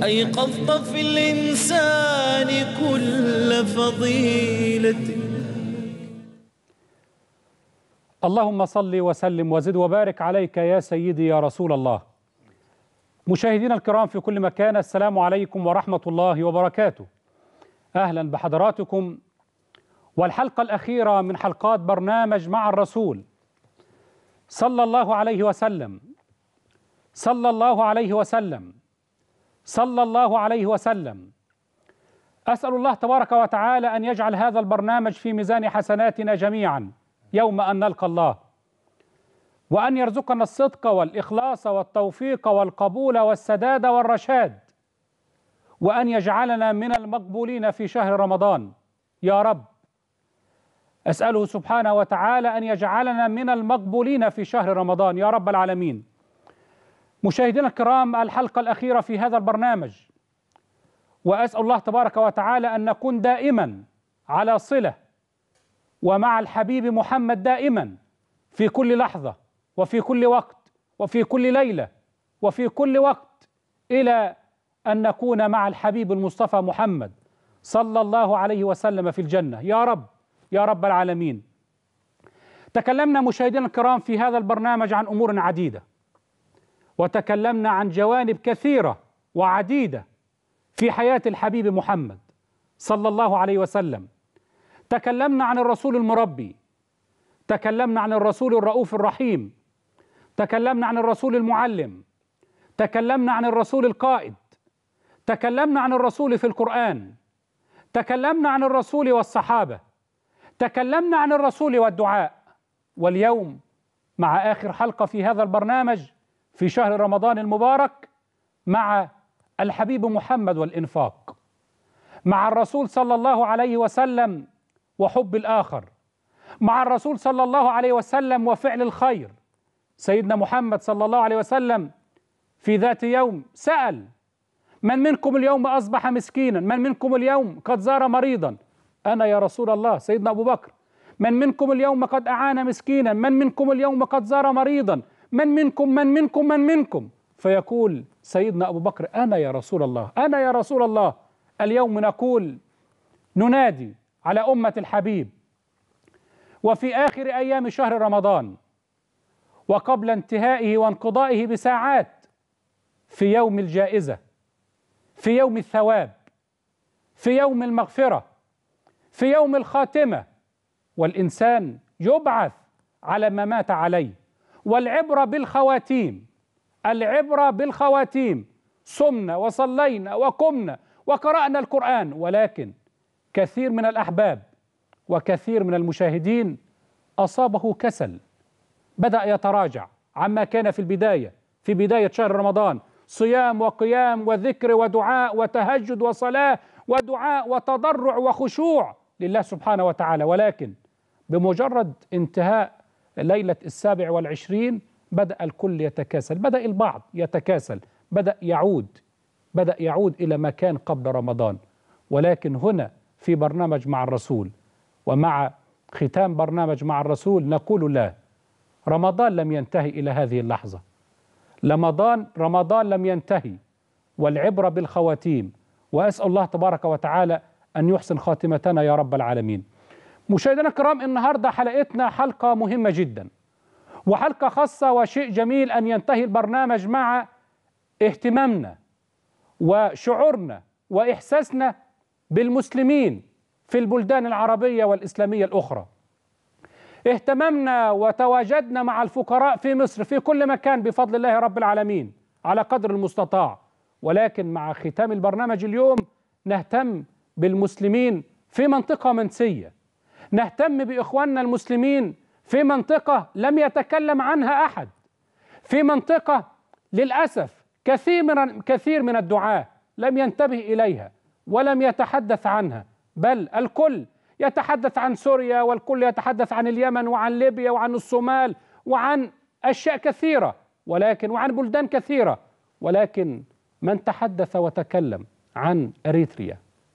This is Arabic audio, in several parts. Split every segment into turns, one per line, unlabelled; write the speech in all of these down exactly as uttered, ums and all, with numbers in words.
أيقظت في الإنسان كل فضيلة.
اللهم صل وسلم وزد وبارك عليك يا سيدي يا رسول الله. مشاهدينا الكرام في كل مكان، السلام عليكم ورحمة الله وبركاته. أهلا بحضراتكم والحلقة الأخيرة من حلقات برنامج مع الرسول صلى الله عليه وسلم صلى الله عليه وسلم صلى الله عليه وسلم. أسأل الله تبارك وتعالى أن يجعل هذا البرنامج في ميزان حسناتنا جميعا يوم أن نلقى الله، وأن يرزقنا الصدق والإخلاص والتوفيق والقبول والسداد والرشاد، وأن يجعلنا من المقبولين في شهر رمضان يا رب. أسأله سبحانه وتعالى أن يجعلنا من المقبولين في شهر رمضان يا رب العالمين. مشاهدينا الكرام، الحلقة الأخيرة في هذا البرنامج، وأسأل الله تبارك وتعالى أن نكون دائما على صلة ومع الحبيب محمد دائما في كل لحظة وفي كل وقت وفي كل ليلة وفي كل وقت، إلى أن نكون مع الحبيب المصطفى محمد صلى الله عليه وسلم في الجنة يا رب يا رب العالمين. تكلمنا مشاهدينا الكرام في هذا البرنامج عن أمور عديدة، وتكلمنا عن جوانب كثيرة وعديدة في حياة الحبيب محمد صلى الله عليه وسلم. تكلمنا عن الرسول المربي، تكلمنا عن الرسول الرؤوف الرحيم، تكلمنا عن الرسول المعلم، تكلمنا عن الرسول القائد، تكلمنا عن الرسول في القرآن، تكلمنا عن الرسول والصحابة، تكلمنا عن الرسول والدعاء. واليوم مع آخر حلقة في هذا البرنامج في شهر رمضان المبارك، مع الحبيب محمد والإنفاق، مع الرسول صلى الله عليه وسلم وحب الآخر، مع الرسول صلى الله عليه وسلم وفعل الخير. سيدنا محمد صلى الله عليه وسلم في ذات يوم سأل: من منكم اليوم أصبح مسكينا؟ من منكم اليوم قد زار مريضا؟ أنا يا رسول الله. سيدنا أبو بكر: من منكم اليوم قد أعان مسكينا؟ من منكم اليوم قد زار مريضا؟ من منكم من منكم من منكم؟ فيقول سيدنا أبو بكر: أنا يا رسول الله، أنا يا رسول الله. اليوم نقول ننادي على أمة الحبيب، وفي آخر أيام شهر رمضان وقبل انتهائه وانقضائه بساعات، في يوم الجائزة، في يوم الثواب، في يوم المغفرة، في يوم الخاتمة، والإنسان يبعث على ما مات عليه. والعبرة بالخواتيم، العبرة بالخواتيم. صمنا وصلينا وقمنا وقرأنا القرآن، ولكن كثير من الأحباب وكثير من المشاهدين أصابه كسل، بدأ يتراجع عما كان في البداية، في بداية شهر رمضان، صيام وقيام وذكر ودعاء وتهجد وصلاة ودعاء وتضرع وخشوع لله سبحانه وتعالى. ولكن بمجرد انتهاء ليلة السابع والعشرين بدأ الكل يتكاسل، بدأ البعض يتكاسل، بدأ يعود بدأ يعود إلى ما كان قبل رمضان. ولكن هنا في برنامج مع الرسول ومع ختام برنامج مع الرسول نقول: لا، رمضان لم ينتهي إلى هذه اللحظة. رمضان رمضان لم ينتهي، والعبرة بالخواتيم. وأسأل الله تبارك وتعالى أن يحسن خاتمتنا يا رب العالمين. مشاهدينا الكرام، النهاردة حلقتنا حلقة مهمة جدا وحلقة خاصة، وشيء جميل أن ينتهي البرنامج مع اهتمامنا وشعورنا وإحساسنا بالمسلمين في البلدان العربية والإسلامية الأخرى. اهتممنا وتواجدنا مع الفقراء في مصر في كل مكان بفضل الله رب العالمين على قدر المستطاع. ولكن مع ختام البرنامج اليوم نهتم بالمسلمين في منطقة منسية، نهتم بإخواننا المسلمين في منطقة لم يتكلم عنها أحد، في منطقة للأسف كثير من كثير من الدعاة لم ينتبه إليها ولم يتحدث عنها، بل الكل يتحدث عن سوريا، والكل يتحدث عن اليمن وعن ليبيا وعن الصومال وعن أشياء كثيرة، ولكن وعن بلدان كثيرة. ولكن من تحدث وتكلم عن أريتريا،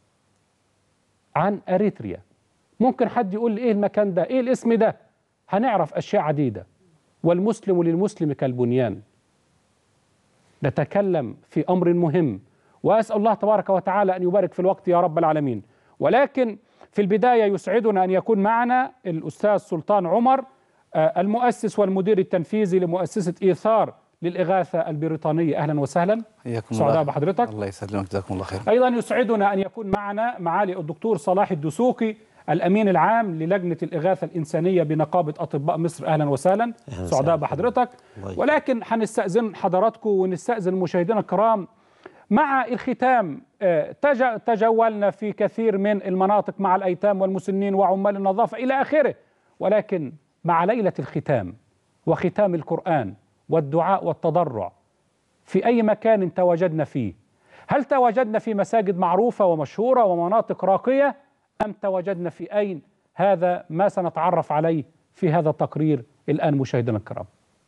عن أريتريا، ممكن حد يقول إيه المكان ده، إيه الاسم ده؟ هنعرف أشياء عديدة. والمسلم للمسلم كالبنيان. نتكلم في أمر مهم وأسأل الله تبارك وتعالى أن يبارك في الوقت يا رب العالمين. ولكن في البداية يسعدنا أن يكون معنا الأستاذ سلطان عمر، المؤسس والمدير التنفيذي لمؤسسة إيثار للإغاثة البريطانية. أهلا وسهلا، سعداء بحضرتك.
الله يسلمك، جزاكم الله خير.
أيضا يسعدنا أن يكون معنا معالي الدكتور صلاح الدسوقي، الأمين العام للجنة الإغاثة الإنسانية بنقابة أطباء مصر. أهلا وسهلا، سعداء بحضرتك. ولكن هنستأذن حضراتكم ونستأذن مشاهدينا الكرام، مع الختام تجولنا في كثير من المناطق مع الأيتام والمسنين وعمال النظافة إلى آخره، ولكن مع ليلة الختام وختام القرآن والدعاء والتضرع في أي مكان تواجدنا فيه، هل تواجدنا في مساجد معروفة ومشهورة ومناطق راقية أم تواجدنا في أين؟ هذا ما سنتعرف عليه في هذا التقرير الآن مشاهدينا الكرام.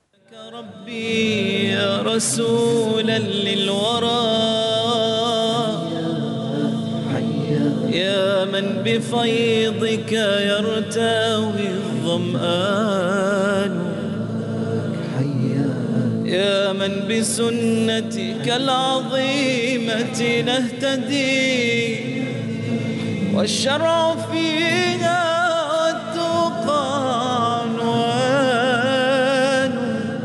ربي يا رسولا للورى، يا من بفيضك يرتوي الظمآن، يا من بسنتك العظيمة نهتدي، والشرع فيها والتقى عنوان.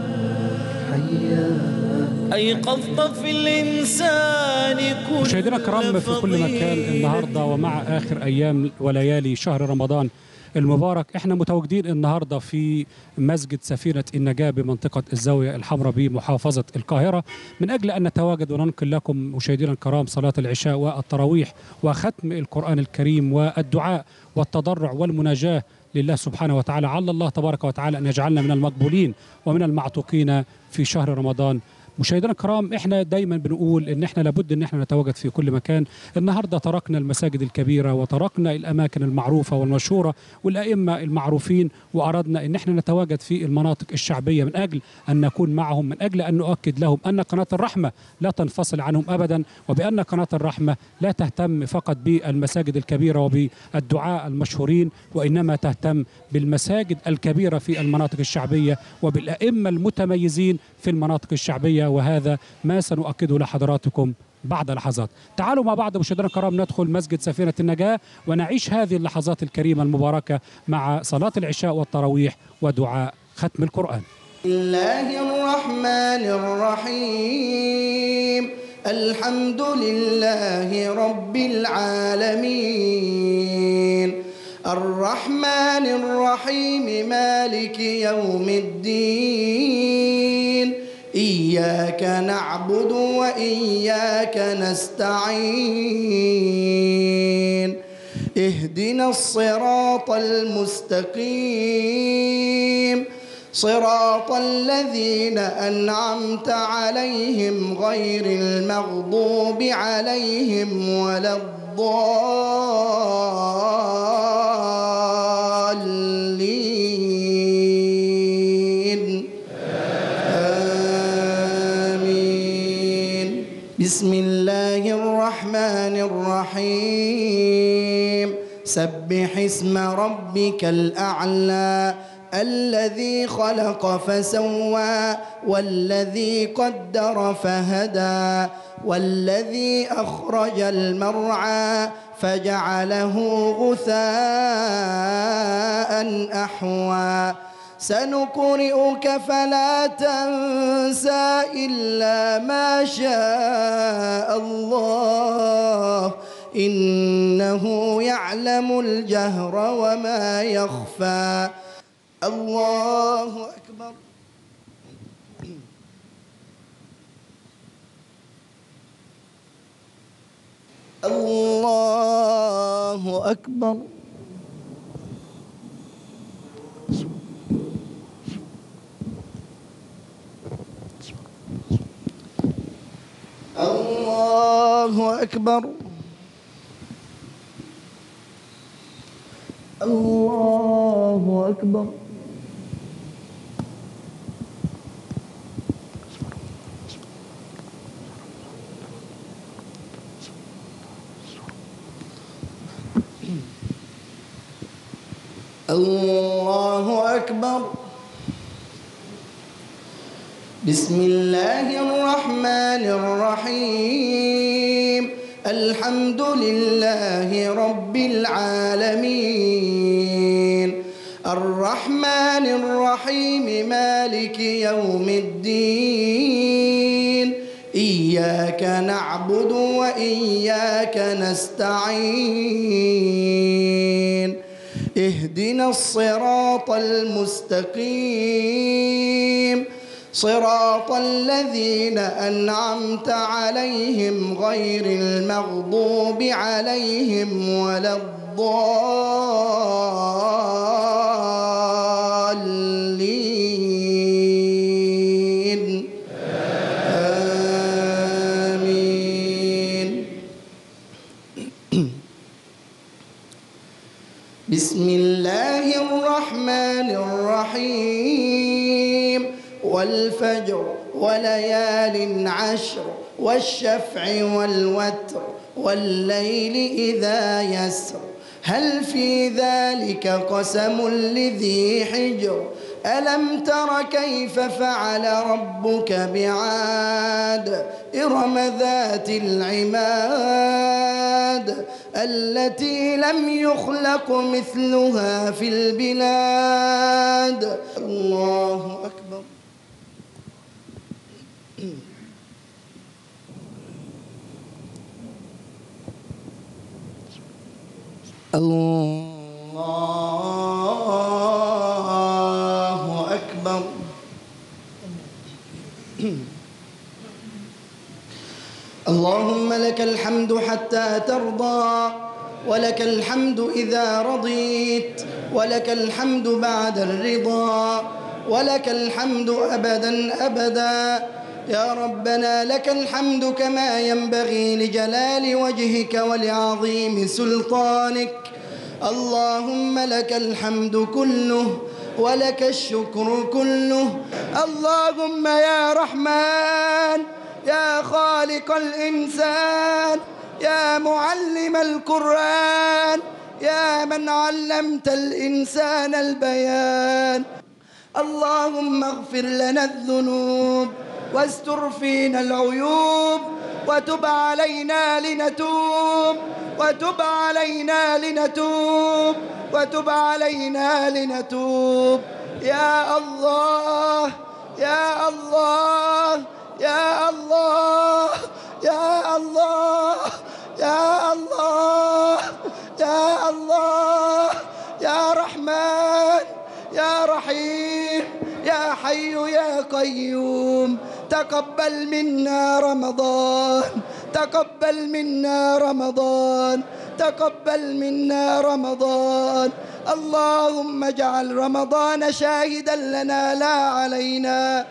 أيقظت في الإنسان كل
مشاهدينا الكرام في كل مكان، النهارده ومع آخر أيام وليالي شهر رمضان المبارك، احنا متواجدين النهارده في مسجد سفينة النجاة بمنطقة الزاوية الحمراء بمحافظة القاهرة، من أجل أن نتواجد وننقل لكم مشاهدينا الكرام صلاة العشاء والتراويح وختم القرآن الكريم والدعاء والتضرع والمناجاة لله سبحانه وتعالى. على الله تبارك وتعالى أن يجعلنا من المقبولين ومن المعتوقين في شهر رمضان. مشاهدينا الكرام، احنا دايما بنقول ان احنا لابد ان احنا نتواجد في كل مكان. النهارده تركنا المساجد الكبيره وتركنا الاماكن المعروفه والمشهوره والائمه المعروفين، واردنا ان احنا نتواجد في المناطق الشعبيه من اجل ان نكون معهم، من اجل ان نؤكد لهم ان قناه الرحمه لا تنفصل عنهم ابدا، وبان قناه الرحمه لا تهتم فقط بالمساجد الكبيره وبالدعاء المشهورين، وانما تهتم بالمساجد الكبيره في المناطق الشعبيه وبالائمه المتميزين في المناطق الشعبيه، وهذا ما سنؤكده لحضراتكم بعد لحظات. تعالوا مع بعض مشاهدينا الكرام ندخل مسجد سفينة النجاة ونعيش هذه اللحظات الكريمة المباركة مع صلاة العشاء والتراويح ودعاء ختم القرآن.
بسم الله الرحمن الرحيم، الحمد لله رب العالمين، الرحمن الرحيم، مالك يوم الدين، إياك نعبد وإياك نستعين، اهدنا الصراط المستقيم، صراط الذين أنعمت عليهم غير المغضوب عليهم ولا الضالين. آمين. بسم الله الرحمن الرحيم، سبح اسم ربك الأعلى، الذي خلق فسوى والذي قدر فهدى والذي أخرج المرعى فجعله غثاء أحوى، سنقرئك فلا تنسى إلا ما شاء الله، إنه يعلم الجهر وما يخفى. الله أكبر. الله أكبر. الله أكبر. الله أكبر. الله أكبر. بسم الله الرحمن الرحيم، الحمد لله رب العالمين الرحمن الرحيم مالك يوم الدين إياك نعبد وإياك نستعين اهدنا الصراط المستقيم صراط الذين أنعمت عليهم غير المغضوب عليهم ولا الضالين آمين. بسم الله الرحمن الرحيم والفجر وليال عشر والشفع والوتر والليل إذا يسر هل في ذلك قسم لذي حجر ألم تر كيف فعل ربك بعاد إرم ذات العماد التي لم يخلق مثلها في البلاد. الله أكبر. الله أكبر. اللهم لك الحمد حتى ترضى ولك الحمد إذا رضيت ولك الحمد بعد الرضا ولك الحمد أبدا أبدا. يا ربنا لك الحمد كما ينبغي لجلال وجهك ولعظيم سلطانك. اللهم لك الحمد كله ولك الشكر كله. اللهم يا رحمن يا خالق الإنسان يا معلم القرآن يا من علمت الإنسان البيان. اللهم اغفر لنا الذنوب واستر فينا العيوب وتب علينا لنتوب وتب علينا لنتوب وتب علينا لنتوب. يا الله يا الله يا الله يا الله يا الله يا الله يا رحمن يا رحيم يا حي يا قيوم تقبل منا رمضان تقبل منا رمضان تقبل منا رمضان. اللهم اجعل رمضان شاهدا لنا لا علينا.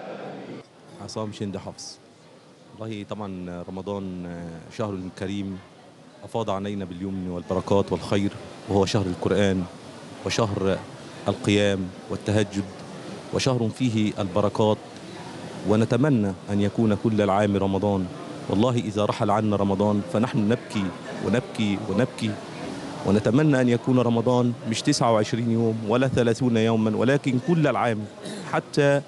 عصام شند حفص. والله طبعا رمضان شهر كريم أفاض علينا باليمن والبركات والخير، وهو شهر القرآن وشهر القيام والتهجد وشهر فيه البركات، ونتمنى أن يكون كل العام رمضان. والله إذا رحل عنا رمضان فنحن نبكي ونبكي ونبكي، ونتمنى أن يكون رمضان مش تسعة وعشرين يوم ولا ثلاثون يوما، ولكن كل العام، حتى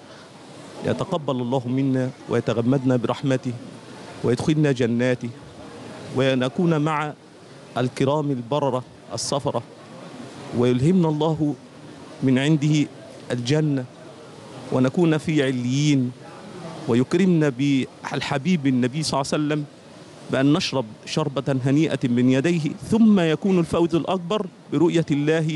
يتقبل الله منا ويتغمدنا برحمته ويدخلنا جناته ونكون مع الكرام البررة الصفرة، ويلهمنا الله من عنده الجنة ونكون في عليين، ويكرمنا بالحبيب النبي صلى الله عليه وسلم بأن نشرب شربة هنيئة من يديه، ثم يكون الفوز الأكبر برؤية الله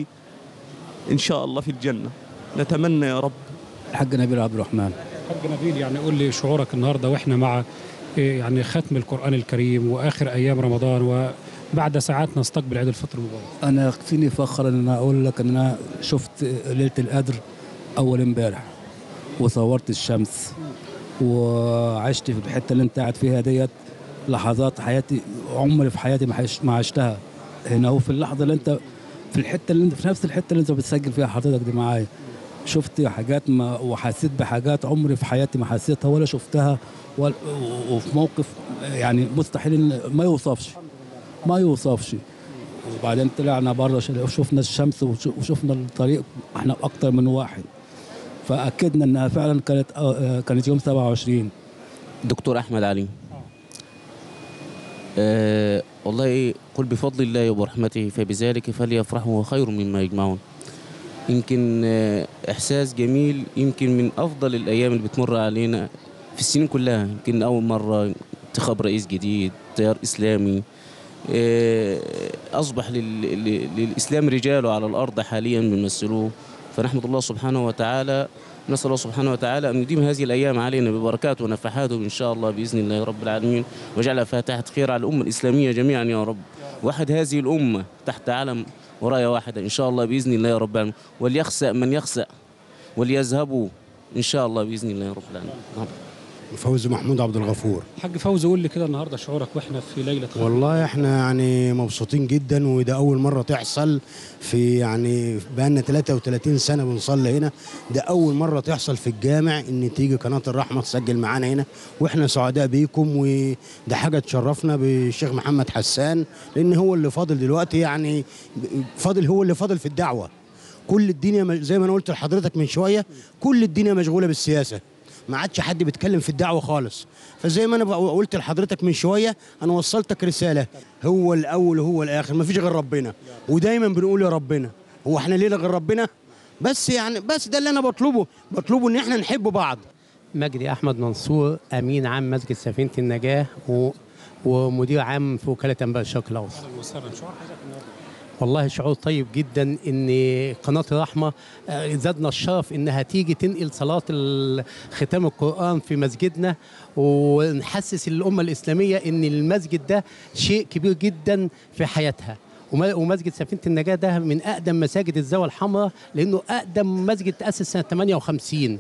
إن شاء الله في الجنة. نتمنى يا رب.
الحاج نبيل عبد الرحمن.
الحاج نبيل، يعني قول لي شعورك النهارده واحنا مع يعني ختم القرآن الكريم وآخر أيام رمضان، وبعد ساعات نستقبل عيد الفطر المبارك.
أنا يكفيني فخر إن أنا أقول لك إن أنا شفت ليلة القدر أول امبارح وصورت الشمس وعشت في الحتة اللي أنت قاعد فيها ديت لحظات حياتي عمري في حياتي ما عشتها هنا، وفي اللحظة اللي أنت في الحتة اللي أنت في نفس الحتة اللي أنت بتسجل فيها حضرتك دي معايا، شفت حاجات ما وحسيت بحاجات عمري في حياتي ما حسيتها ولا شفتها، وفي موقف يعني مستحيل ما يوصفش ما يوصفش. وبعدين طلعنا بره وشفنا الشمس وشفنا الطريق، احنا اكتر من واحد، فاكدنا انها فعلا كانت كانت يوم سبعة وعشرين.
دكتور احمد علي. أه والله قل بفضل الله وبرحمته فبذلك فليفرحوا وخير مما يجمعون. يمكن إحساس جميل، يمكن من أفضل الأيام اللي بتمر علينا في السنين كلها. يمكن أول مرة انتخاب رئيس جديد، تيار إسلامي، أصبح للإسلام رجاله على الأرض حاليا بيمثلوه. فنحمد الله سبحانه وتعالى، نسأل الله سبحانه وتعالى أن يديم هذه الأيام علينا ببركاته ونفحاته إن شاء الله بإذن الله رب العالمين، ويجعلها فاتحة خير على الأمة الإسلامية جميعا يا رب. وحد هذه الأمة تحت علم وراية واحدة إن شاء الله بإذن الله يا رب العالمين. وليخسأ من يخسأ وليذهبوا إن شاء الله بإذن الله يا رب العالمين.
فوزي محمود عبد الغفور.
حاج فوزي، قول لي كده النهارده شعورك واحنا في ليله خير.
والله احنا يعني مبسوطين جدا، وده اول مره تحصل في يعني بقالنا ثلاثة وثلاثين سنه بنصلي هنا. ده اول مره تحصل في الجامع ان تيجي قناه الرحمه تسجل معانا هنا، واحنا سعداء بيكم، وده حاجه تشرفنا بالشيخ محمد حسان، لان هو اللي فاضل دلوقتي، يعني فاضل هو اللي فاضل في الدعوه. كل الدنيا زي ما انا قلت لحضرتك من شويه، كل الدنيا مشغوله بالسياسه، ما عادش حد بيتكلم في الدعوه خالص. فزي ما انا قلت لحضرتك من شويه، انا وصلتك رساله، هو الاول وهو الاخر، ما فيش غير ربنا، ودايما بنقول يا ربنا، هو احنا لينا غير ربنا؟ بس يعني بس ده اللي انا بطلبه، بطلبه ان احنا نحب بعض.
مجدي احمد منصور، امين عام مسجد سفينه النجاه و... ومدير عام في وكاله انباء الشرق الاوسط. والله شعور طيب جدا ان قناه الرحمه زادنا الشرف انها تيجي تنقل صلاه ختام القران في مسجدنا، ونحسس الامه الاسلاميه ان المسجد ده شيء كبير جدا في حياتها. ومسجد سفينه النجاه ده من اقدم مساجد الزاويه الحمراء، لانه اقدم مسجد تاسس سنه ثمانية وخمسين،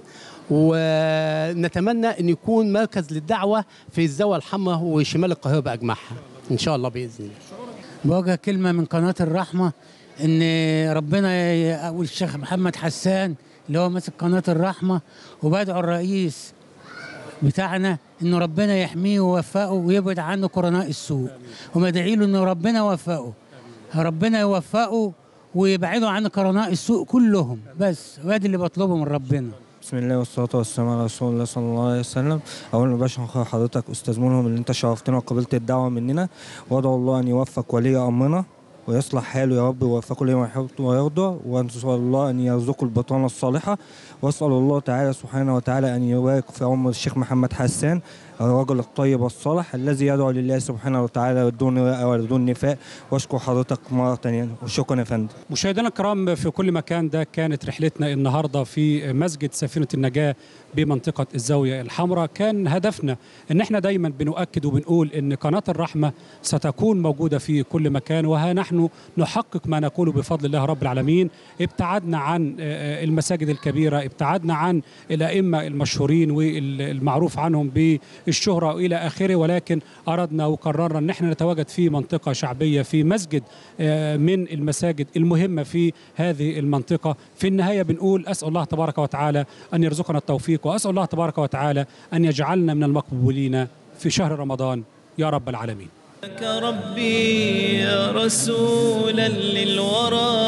ونتمنى ان يكون مركز للدعوه في الزاويه الحمراء وشمال القاهره باجمعها ان شاء الله باذن الله.
بوجه كلمة من قناة الرحمة إن ربنا والشيخ محمد حسان اللي هو ماسك قناة الرحمة، وبدعو الرئيس بتاعنا إنه ربنا يحميه ويوفقه ويبعد عنه قرناء السوء، ومدعي له إنه ربنا يوفقه، ربنا يوفقه ويبعدوا عن قرناء السوء كلهم. بس وادي اللي بطلبه من ربنا.
بسم الله والصلاة والسلام على رسول الله صلى الله عليه وسلم. أولا بشكر حضرتك أستاذ ملهم اللي أنت شرفتنا وقبلت الدعوة مننا، وأدعو الله أن يوفق ولي أمرنا ويصلح حاله يا رب، ويوفقه لما يحب ويرضى، وأسأل الله أن يرزقه البطانة الصالحة، وأسأل الله تعالى سبحانه وتعالى أن يبارك في عمر الشيخ محمد حسان الرجل الطيب الصالح الذي يدعو لله سبحانه وتعالى بدون رئة ودون نفاق. واشكر حضرتك مرة ثانية وشكرا يا فندم.
مشاهدينا الكرام في كل مكان، ده كانت رحلتنا النهارده في مسجد سفينة النجاة بمنطقة الزاوية الحمراء. كان هدفنا ان احنا دايما بنؤكد وبنقول ان قناة الرحمة ستكون موجودة في كل مكان، وها نحن نحقق ما نقوله بفضل الله رب العالمين. ابتعدنا عن المساجد الكبيرة، ابتعدنا عن الأئمة المشهورين والمعروف عنهم بالشهرة إلى آخره، ولكن أردنا وقررنا أن احنا نتواجد في منطقة شعبية، في مسجد من المساجد المهمة في هذه المنطقة. في النهاية بنقول أسأل الله تبارك وتعالى أن يرزقنا التوفيق، وأسأل الله تبارك وتعالى أن يجعلنا من المقبولين في شهر رمضان يا رب العالمين.
لك ربي يا رسولا للورى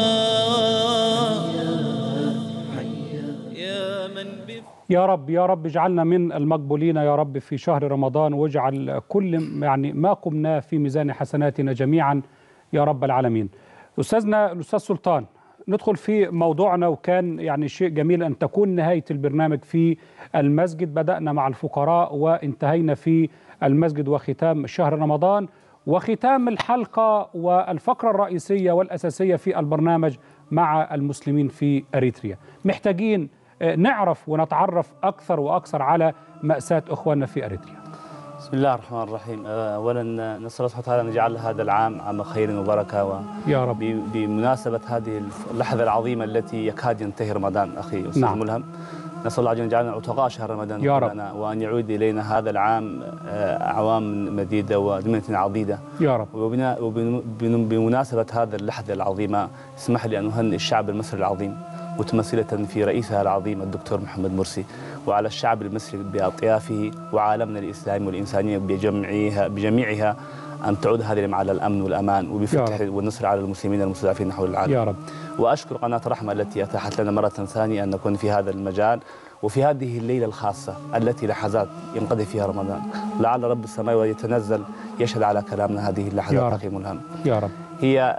يا من
يا رب يا رب اجعلنا من المقبولين يا رب في شهر رمضان، واجعل كل يعني ما قمنا في ميزان حسناتنا جميعا يا رب العالمين. أستاذنا الأستاذ سلطان، ندخل في موضوعنا، وكان يعني شيء جميل أن تكون نهاية البرنامج في المسجد. بدأنا مع الفقراء وانتهينا في المسجد وختام شهر رمضان، وختام الحلقة والفقرة الرئيسية والأساسية في البرنامج مع المسلمين في أريتريا. محتاجين نعرف ونتعرف أكثر وأكثر على مأساة أخواننا في أريتريا.
بسم الله الرحمن الرحيم. أولا نسأل الله سبحانه وتعالى أن يجعل هذا العام عام خير وبركة، و
يا رب.
بمناسبة هذه اللحظة العظيمة التي يكاد ينتهي رمضان أخي أستاذ نعم. ملهم، نسأل الله أن يجعلنا عتقاء شهر رمضان
يا رب،
وأن يعود إلينا هذا العام أعوام مديدة ودمنة عضيدة
يا رب.
وبمناسبة هذه اللحظة العظيمة اسمح لي أن أهنئ الشعب المصري العظيم متمثلة في رئيسها العظيم الدكتور محمد مرسي، وعلى الشعب المصري بأطيافه وعالمنا الإسلامي والإنسانية بجميعها بجميعها أن تعود هذه على الأمن والأمان وبفتح والنصر على المسلمين المستضعفين حول العالم
يا رب.
وأشكر قناة رحمة التي أتاحت لنا مرة ثانية أن نكون في هذا المجال، وفي هذه الليلة الخاصة التي لحظات ينقضي فيها رمضان، لعل رب السماء يتنزل يشهد على كلامنا هذه اللحظات أخي ملهم.
يا رب.
هي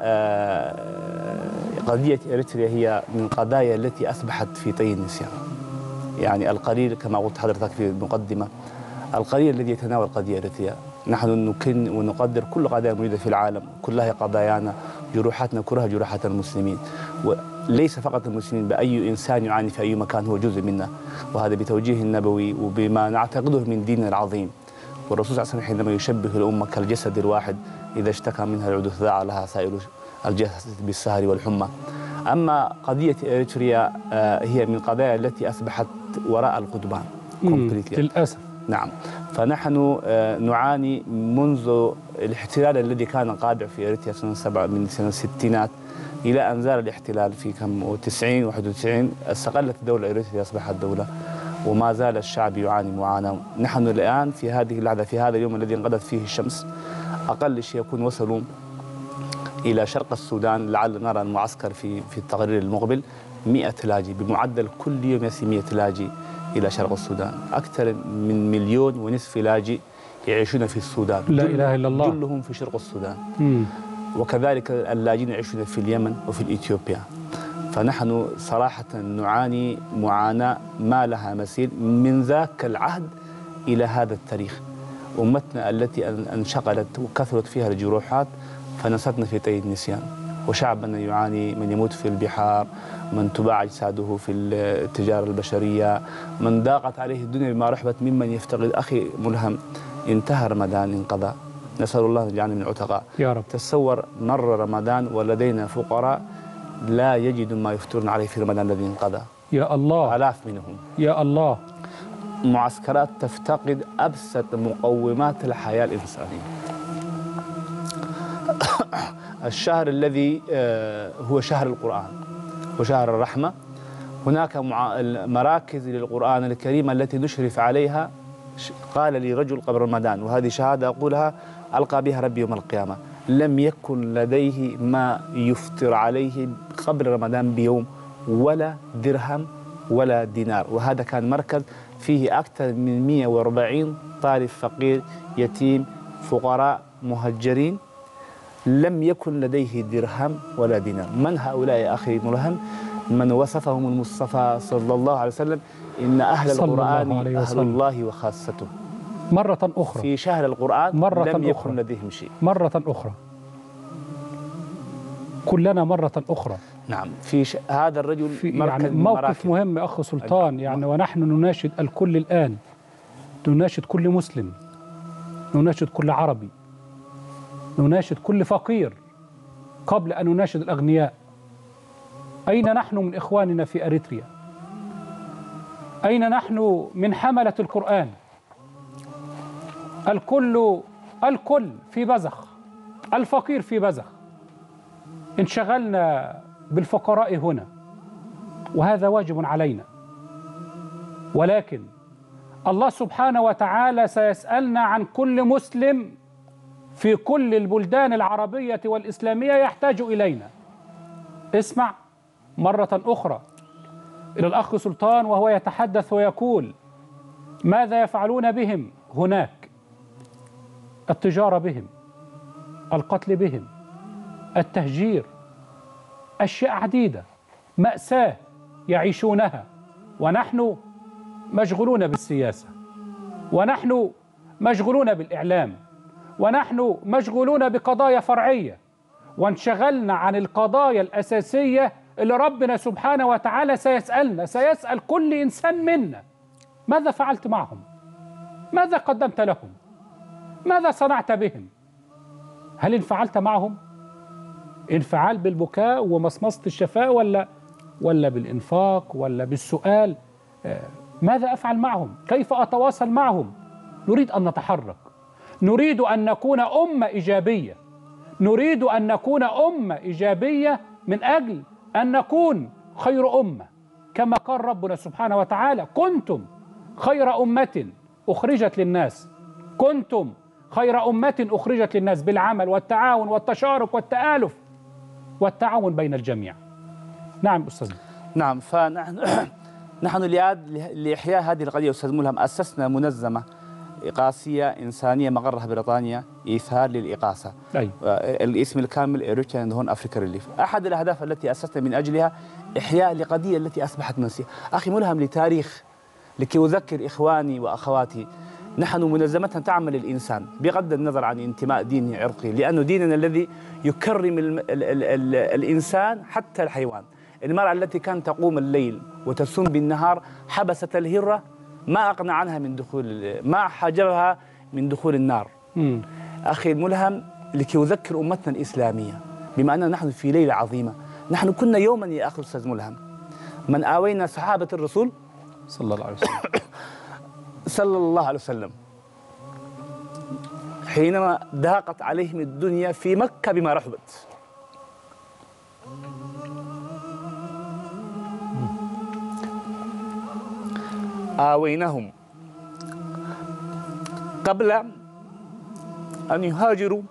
قضية إريتريا هي من القضايا التي أصبحت في طي النسيان. يعني القليل كما قلت حضرتك في المقدمة، القليل الذي يتناول قضية إريتريا. نحن نكن ونقدر كل قضايا موجودة في العالم، كلها قضايانا، جروحاتنا كلها جروحات المسلمين، وليس فقط المسلمين، بأي إنسان يعاني في أي مكان هو جزء منا، وهذا بتوجيه النبوي وبما نعتقده من ديننا العظيم. والرسول صلى الله عليه وسلم حينما يشبه الأمة كالجسد الواحد، إذا اشتكى منها العضو تداعى لها سائر الجسد بالسهر والحمى. أما قضية إريتريا هي من القضايا التي أصبحت وراء القضبان
للأسف.
نعم. فنحن نعاني منذ الاحتلال الذي كان قادع في إريتريا سنة سبعة من سنة الستينات إلى أن زال الاحتلال في كم تسعين واحد وتسعين، استقلت الدولة إريتريا، أصبحت دولة، وما زال الشعب يعاني معاناة. نحن الآن في هذه اللحظة، في هذا اليوم الذي انقضت فيه الشمس، أقل شيء يكون وصلوا إلى شرق السودان، لعل نرى المعسكر في في التقرير المقبل، مئة لاجئ بمعدل كل يوم يصل مئة لاجئ إلى شرق السودان. أكثر من مليون ونصف لاجئ يعيشون في السودان،
لا إله إلا الله،
كلهم في شرق السودان.
مم.
وكذلك اللاجئين يعيشون في اليمن وفي إثيوبيا. فنحن صراحة نعاني معاناة ما لها مثيل من ذاك العهد إلى هذا التاريخ. أمتنا التي انشغلت وكثرت فيها الجروحات فنستنا في طي النسيان، وشعبنا يعاني، من يموت في البحار، من تباع أجساده في التجارة البشرية، من ضاقت عليه الدنيا بما رحبت ممن يفتقد. أخي ملهم، انتهى رمضان، انقضى، نسأل الله أن يجعلنا من العتقاء
يا رب.
تصور مر رمضان ولدينا فقراء لا يجدوا ما يفطرون عليه في رمضان الذي انقضى،
يا الله،
آلاف منهم،
يا الله.
معسكرات تفتقد أبسط مقومات الحياة الإنسانية. الشهر الذي هو شهر القرآن وشهر الرحمة، هناك مراكز للقرآن الكريم التي نشرف عليها. قال لي رجل قبل رمضان، وهذه شهادة أقولها ألقى بها ربي يوم القيامة، لم يكن لديه ما يفطر عليه قبل رمضان بيوم، ولا درهم ولا دينار، وهذا كان مركز فيه أكثر من مئة وأربعين طالب فقير يتيم فقراء مهجرين، لم يكن لديه درهم ولا دينار. من هؤلاء يا أخي ملهم؟ من وصفهم المصطفى صلى الله عليه وسلم إن أهل القرآن أهل الله وخاصته.
مرة أخرى
في شهر القرآن
مرة
لم يكن
أخرى.
لديهم شيء.
مرة أخرى كلنا مرة أخرى.
نعم. في ش... هذا الرجل
في
يعني
موقف
مراكز.
مهم أخ سلطان، يعني ونحن نناشد الكل الآن، نناشد كل مسلم، نناشد كل عربي، نناشد كل فقير قبل أن نناشد الأغنياء. أين نحن من إخواننا في أريتريا؟ أين نحن من حملة القرآن؟ الكل الكل في بزخ، الفقير في بزخ. انشغلنا بالفقراء هنا، وهذا واجب علينا، ولكن الله سبحانه وتعالى سيسألنا عن كل مسلم في كل البلدان العربية والإسلامية يحتاج إلينا. اسمع مرة أخرى إلى الأخ سلطان وهو يتحدث ويقول ماذا يفعلون بهم هناك؟ التجارة بهم، القتل بهم، التهجير، أشياء عديدة، مأساة يعيشونها، ونحن مشغولون بالسياسة، ونحن مشغولون بالإعلام، ونحن مشغولون بقضايا فرعية، وانشغلنا عن القضايا الأساسية اللي ربنا سبحانه وتعالى سيسألنا، سيسأل كل إنسان منا ماذا فعلت معهم؟ ماذا قدمت لهم؟ ماذا صنعت بهم؟ هل انفعلت معهم؟ انفعال بالبكاء ومصمصة الشفاء، ولا ولا بالإنفاق، ولا بالسؤال؟ ماذا أفعل معهم؟ كيف أتواصل معهم؟ نريد أن نتحرك، نريد أن نكون أمة إيجابية، نريد أن نكون أمة إيجابية من أجل أن نكون خير أمة، كما قال ربنا سبحانه وتعالى كنتم خير أمة أخرجت للناس، كنتم خير أمة أخرجت للناس بالعمل والتعاون والتشارك والتآلف والتعاون بين الجميع. نعم أستاذ.
نعم. فنحن نحن لإحياء هذه القضية أستاذ ملهم أسسنا منظمة إقاصية إنسانية مقرها بريطانيا، إيثار للإقاصة.
أي.
الاسم الكامل إيريتريان هون أفريكا ريليف. أحد الأهداف التي أسسنا من أجلها إحياء لقضية التي أصبحت منسية. أخي ملهم لتاريخ، لكي أذكر إخواني وأخواتي، نحن منظمة تعمل الإنسان بغض النظر عن انتماء ديني عرقي، لأن ديننا الذي يكرم ال ال ال ال الإنسان حتى الحيوان. المرأة التي كانت تقوم الليل وتصوم بالنهار حبست الهرة، ما أقنع عنها من دخول، ما حجبها من دخول النار.
مم.
أخي الملهم، لكي أذكر أمتنا الإسلامية بما أننا نحن في ليلة عظيمة. نحن كنا يوما يا أخي أستاذ ملهم من آوينا صحابة الرسول
صلى الله عليه وسلم
صلى الله عليه وسلم حينما ضاقت عليهم الدنيا في مكة بما رحبت. آويناهم قبل أن يهاجروا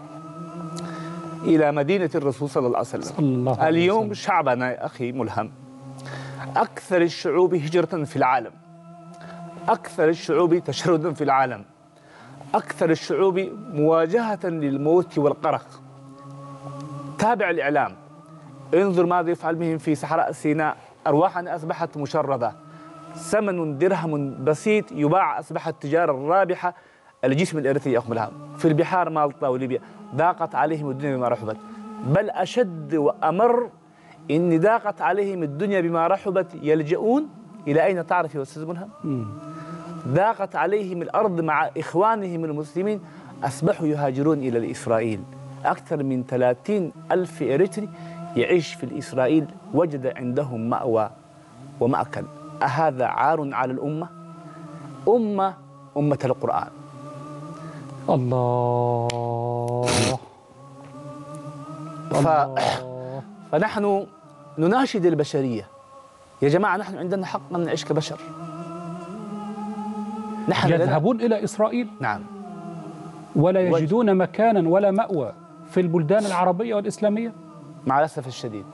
إلى مدينة الرسول صلى الله عليه وسلم.
صلى الله عليه
اليوم
وسلم.
شعبنا يا أخي ملهم أكثر الشعوب هجرة في العالم، أكثر الشعوب تشردا في العالم، أكثر الشعوب مواجهة للموت والقرق. تابع الإعلام، انظر ماذا يفعل بهم في صحراء سيناء، أرواحنا أصبحت مشردة، ثمن درهم بسيط يباع، أصبحت التجارة الرابحة. الجسم الإريتري يأخذها في البحار، مالطا وليبيا ضاقت عليهم الدنيا بما رحبت، بل أشد وأمر إن ضاقت عليهم الدنيا بما رحبت يلجؤون إلى أين تعرف يا أستاذ ملهم؟ ضاقت عليهم الأرض مع إخوانهم المسلمين، أصبحوا يهاجرون إلى إسرائيل. أكثر من ثلاثين ألف إريتري يعيش في إسرائيل، وجد عندهم مأوى ومأكل. أهذا عار على الأمة؟ أمة أمة القرآن.
الله.
ف... فنحن نناشد البشرية، يا جماعة نحن عندنا حق أن نعيش كبشر.
نحن يذهبون لنا... إلى إسرائيل؟
نعم.
ولا يجدون وج... مكانا ولا مأوى في البلدان العربية والإسلامية؟
مع الأسف الشديد،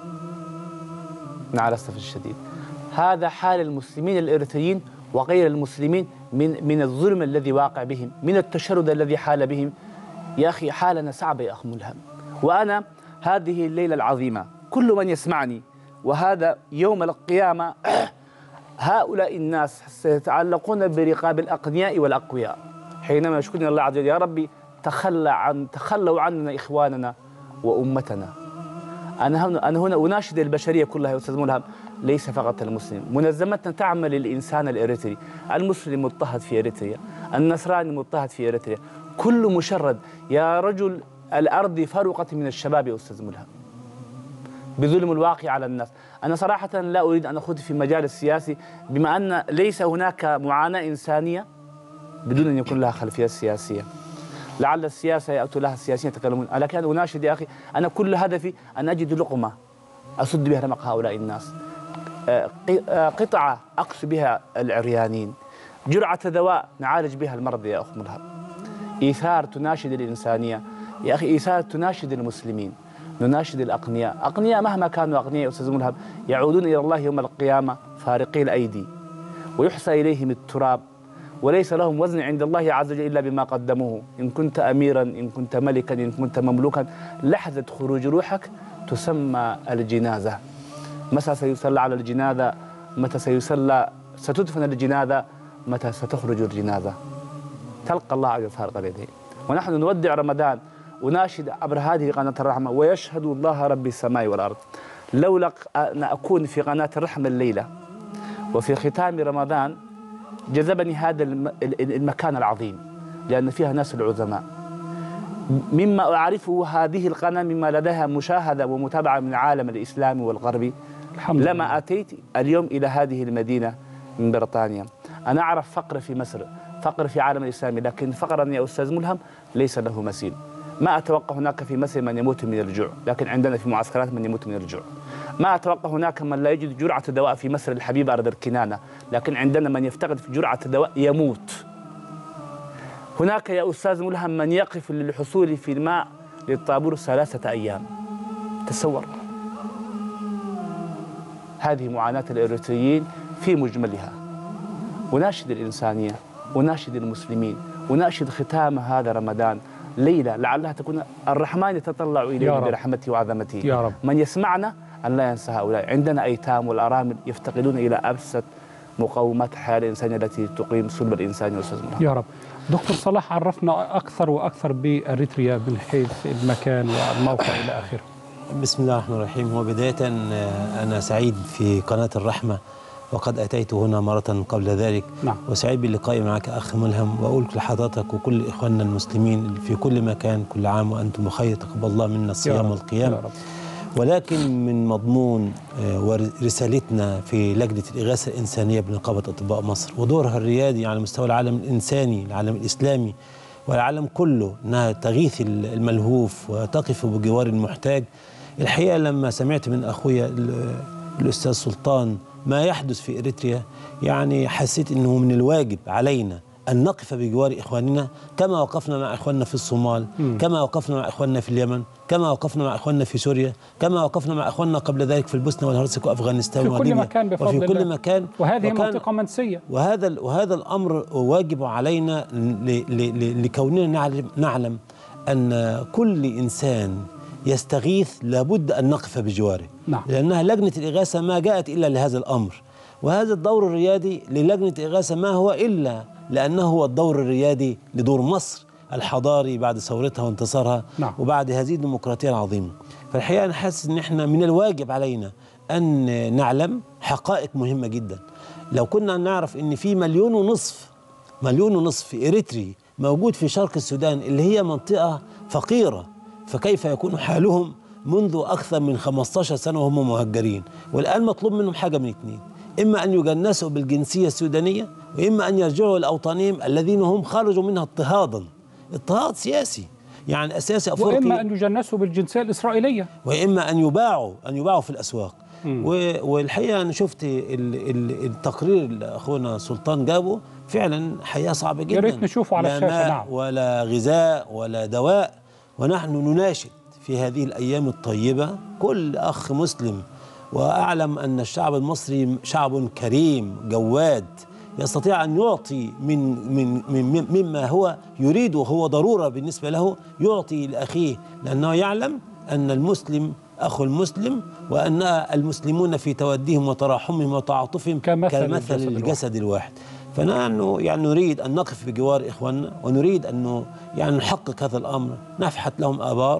مع الأسف الشديد هذا حال المسلمين الإريتريين وغير المسلمين من من الظلم الذي واقع بهم، من التشرد الذي حال بهم. يا أخي حالنا صعبة يا أخ ملهم. وأنا هذه الليلة العظيمة كل من يسمعني، وهذا يوم القيامة، هؤلاء الناس سيتعلقون برقاب الأغنياء والأقوياء حينما يشكرنا الله عز وجل: يا ربي تخلى عن تخلوا عننا إخواننا وأمتنا. أنا هنا أنا هنا أناشد البشرية كلها يا أستاذ ملهم، ليس فقط المسلم. منظمتنا تعمل للإنسان الإريتري، المسلم مضطهد في إريتريا، النصراني مضطهد في إريتريا، كل مشرد. يا رجل الأرض فرقت من الشباب يا أستاذ ملهم بظلم الواقع على الناس. أنا صراحة لا أريد أن أخوض في المجال السياسي، بما أن ليس هناك معاناة إنسانية بدون أن يكون لها خلفية سياسية. لعل السياسة يأتوا لها السياسيين يتكلمون، لكن أناشد يا أخي، أنا كل هدفي أن أجد لقمة أسد بها رمق هؤلاء الناس، قطعة أقص بها العريانين، جرعة دواء نعالج بها المرضى يا أخ ملهم. إيثار تناشد الإنسانية يا أخي، إيثار تناشد المسلمين، نناشد الأغنياء. أغنياء مهما كانوا أغنياء يا أستاذ ملهم يعودون إلى الله يوم القيامة فارقي الأيدي، ويحصى إليهم التراب، وليس لهم وزن عند الله عز وجل إلا بما قدموه. إن كنت أميرا، إن كنت ملكا، إن كنت مملوكا، لحظة خروج روحك تسمى الجنازة. متى سيصلى على الجنازة؟ متى سيصلى ستدفن الجنازة؟ متى ستخرج الجنازة؟ تلقى الله عز وجل فارق اليدين. ونحن نودع رمضان، أناشد عبر هذه قناة الرحمة: ويشهد الله رب السماء والأرض. لولا أن أكون في قناة الرحمة الليلة وفي ختام رمضان جذبني هذا المكان العظيم، لأن فيها ناس العظماء. مما أعرفه هذه القناة مما لديها مشاهدة ومتابعة من العالم الإسلامي والغربي، لما أتيت اليوم إلى هذه المدينة من بريطانيا. أنا أعرف فقر في مصر، فقر في عالم الإسلامي، لكن فقرا يا أستاذ ملهم ليس له مثيل. ما أتوقع هناك في مصر من يموت من الجوع، لكن عندنا في معسكرات من يموت من الجوع. ما أتوقع هناك من لا يجد جرعة دواء في مصر الحبيبة أرض الكنانة، لكن عندنا من يفتقد في جرعة دواء يموت. هناك يا أستاذ ملهم من يقف للحصول في الماء للطابور ثلاثة أيام. تصور هذه معاناة الإريتريين في مجملها. وناشد الإنسانية وناشد المسلمين وناشد ختام هذا رمضان ليلة لعلها تكون الرحمن يتطلع إليه برحمته وعظمته.
يا رب.
من يسمعنا أن لا ينسى هؤلاء. عندنا أيتام والأرامل يفتقدون إلى أبسط مقومات الحياة الإنسانية التي تقيم صلب الإنسان يا أستاذ محمد.
يا رب. دكتور صلاح، عرفنا أكثر وأكثر بأريتريا من حيث المكان والموقع إلى آخره.
بسم الله الرحمن الرحيم. وبداية أنا سعيد في قناة الرحمة، وقد أتيت هنا مرة قبل ذلك.
نعم.
وسعيد باللقاء معك أخ ملهم، وأقول لحضرتك وكل إخواننا المسلمين في كل مكان كل عام وأنتم بخير، تقبل الله منا الصيام والقيام. ولكن من مضمون ورسالتنا في لجنة الإغاثة الإنسانية بنقابة أطباء مصر ودورها الريادي على مستوى العالم الإنساني العالم الإسلامي والعالم كله، أنها تغيث الملهوف وتقف بجوار المحتاج. الحقيقة لما سمعت من أخويا الأستاذ سلطان ما يحدث في إريتريا، يعني حسيت أنه من الواجب علينا أن نقف بجوار إخواننا كما وقفنا مع إخواننا في الصومال، م. كما وقفنا مع إخواننا في اليمن، كما وقفنا مع إخواننا في سوريا، كما وقفنا مع إخواننا قبل ذلك في البوسنة والهرسك وأفغانستان
في كل مكان بفضل
وفي كل
الله.
مكان.
وهذه منطقة منسية.
وهذا وهذا الأمر واجب علينا لكوننا نعلم, نعلم أن كل إنسان يستغيث لابد أن نقف بجواره.
نعم.
لأنها لجنة الإغاثة ما جاءت إلا لهذا الأمر، وهذا الدور الريادي للجنة الإغاثة ما هو إلا لأنه هو الدور الريادي لدور مصر الحضاري بعد ثورتها وانتصارها.
نعم.
وبعد هذه الديمقراطية العظيمة. فالحقيقة أنا حاسس إن إحنا من الواجب علينا أن نعلم حقائق مهمة جدا. لو كنا نعرف إن في مليون ونصف مليون ونصف في إريتري موجود في شرق السودان اللي هي منطقة فقيرة، فكيف يكون حالهم منذ أكثر من خمسة عشر سنة وهم مهجرين، والآن مطلوب منهم حاجة من اثنين: إما أن يجنسوا بالجنسية السودانية، وإما أن يرجعوا لأوطانهم الذين هم خرجوا منها اضطهادا، اضطهاد سياسي يعني أساسي أفريقي،
وإما أن يجنسوا بالجنسية الإسرائيلية،
وإما أن يباعوا أن يباعوا في الأسواق. والحقيقة أنا شفت التقرير اللي أخونا سلطان جابه، فعلا حياة صعبة جدا.
يا ريت نشوفه على الشاشة.
نعم. ولا غذاء ولا دواء. ونحن نناشد في هذه الأيام الطيبة كل أخ مسلم، وأعلم أن الشعب المصري شعب كريم جواد يستطيع أن يعطي من من من مما هو يريد وهو ضرورة بالنسبة له، يعطي لأخيه، لأنه يعلم أن المسلم أخو المسلم، وأن المسلمون في توديهم وتراحمهم وتعاطفهم كمثل, كمثل الجسد, الجسد الواحد. فنحن يعني نريد أن نقف بجوار إخواننا، ونريد أن يعني نحقق هذا الأمر، نفحت لهم آبار،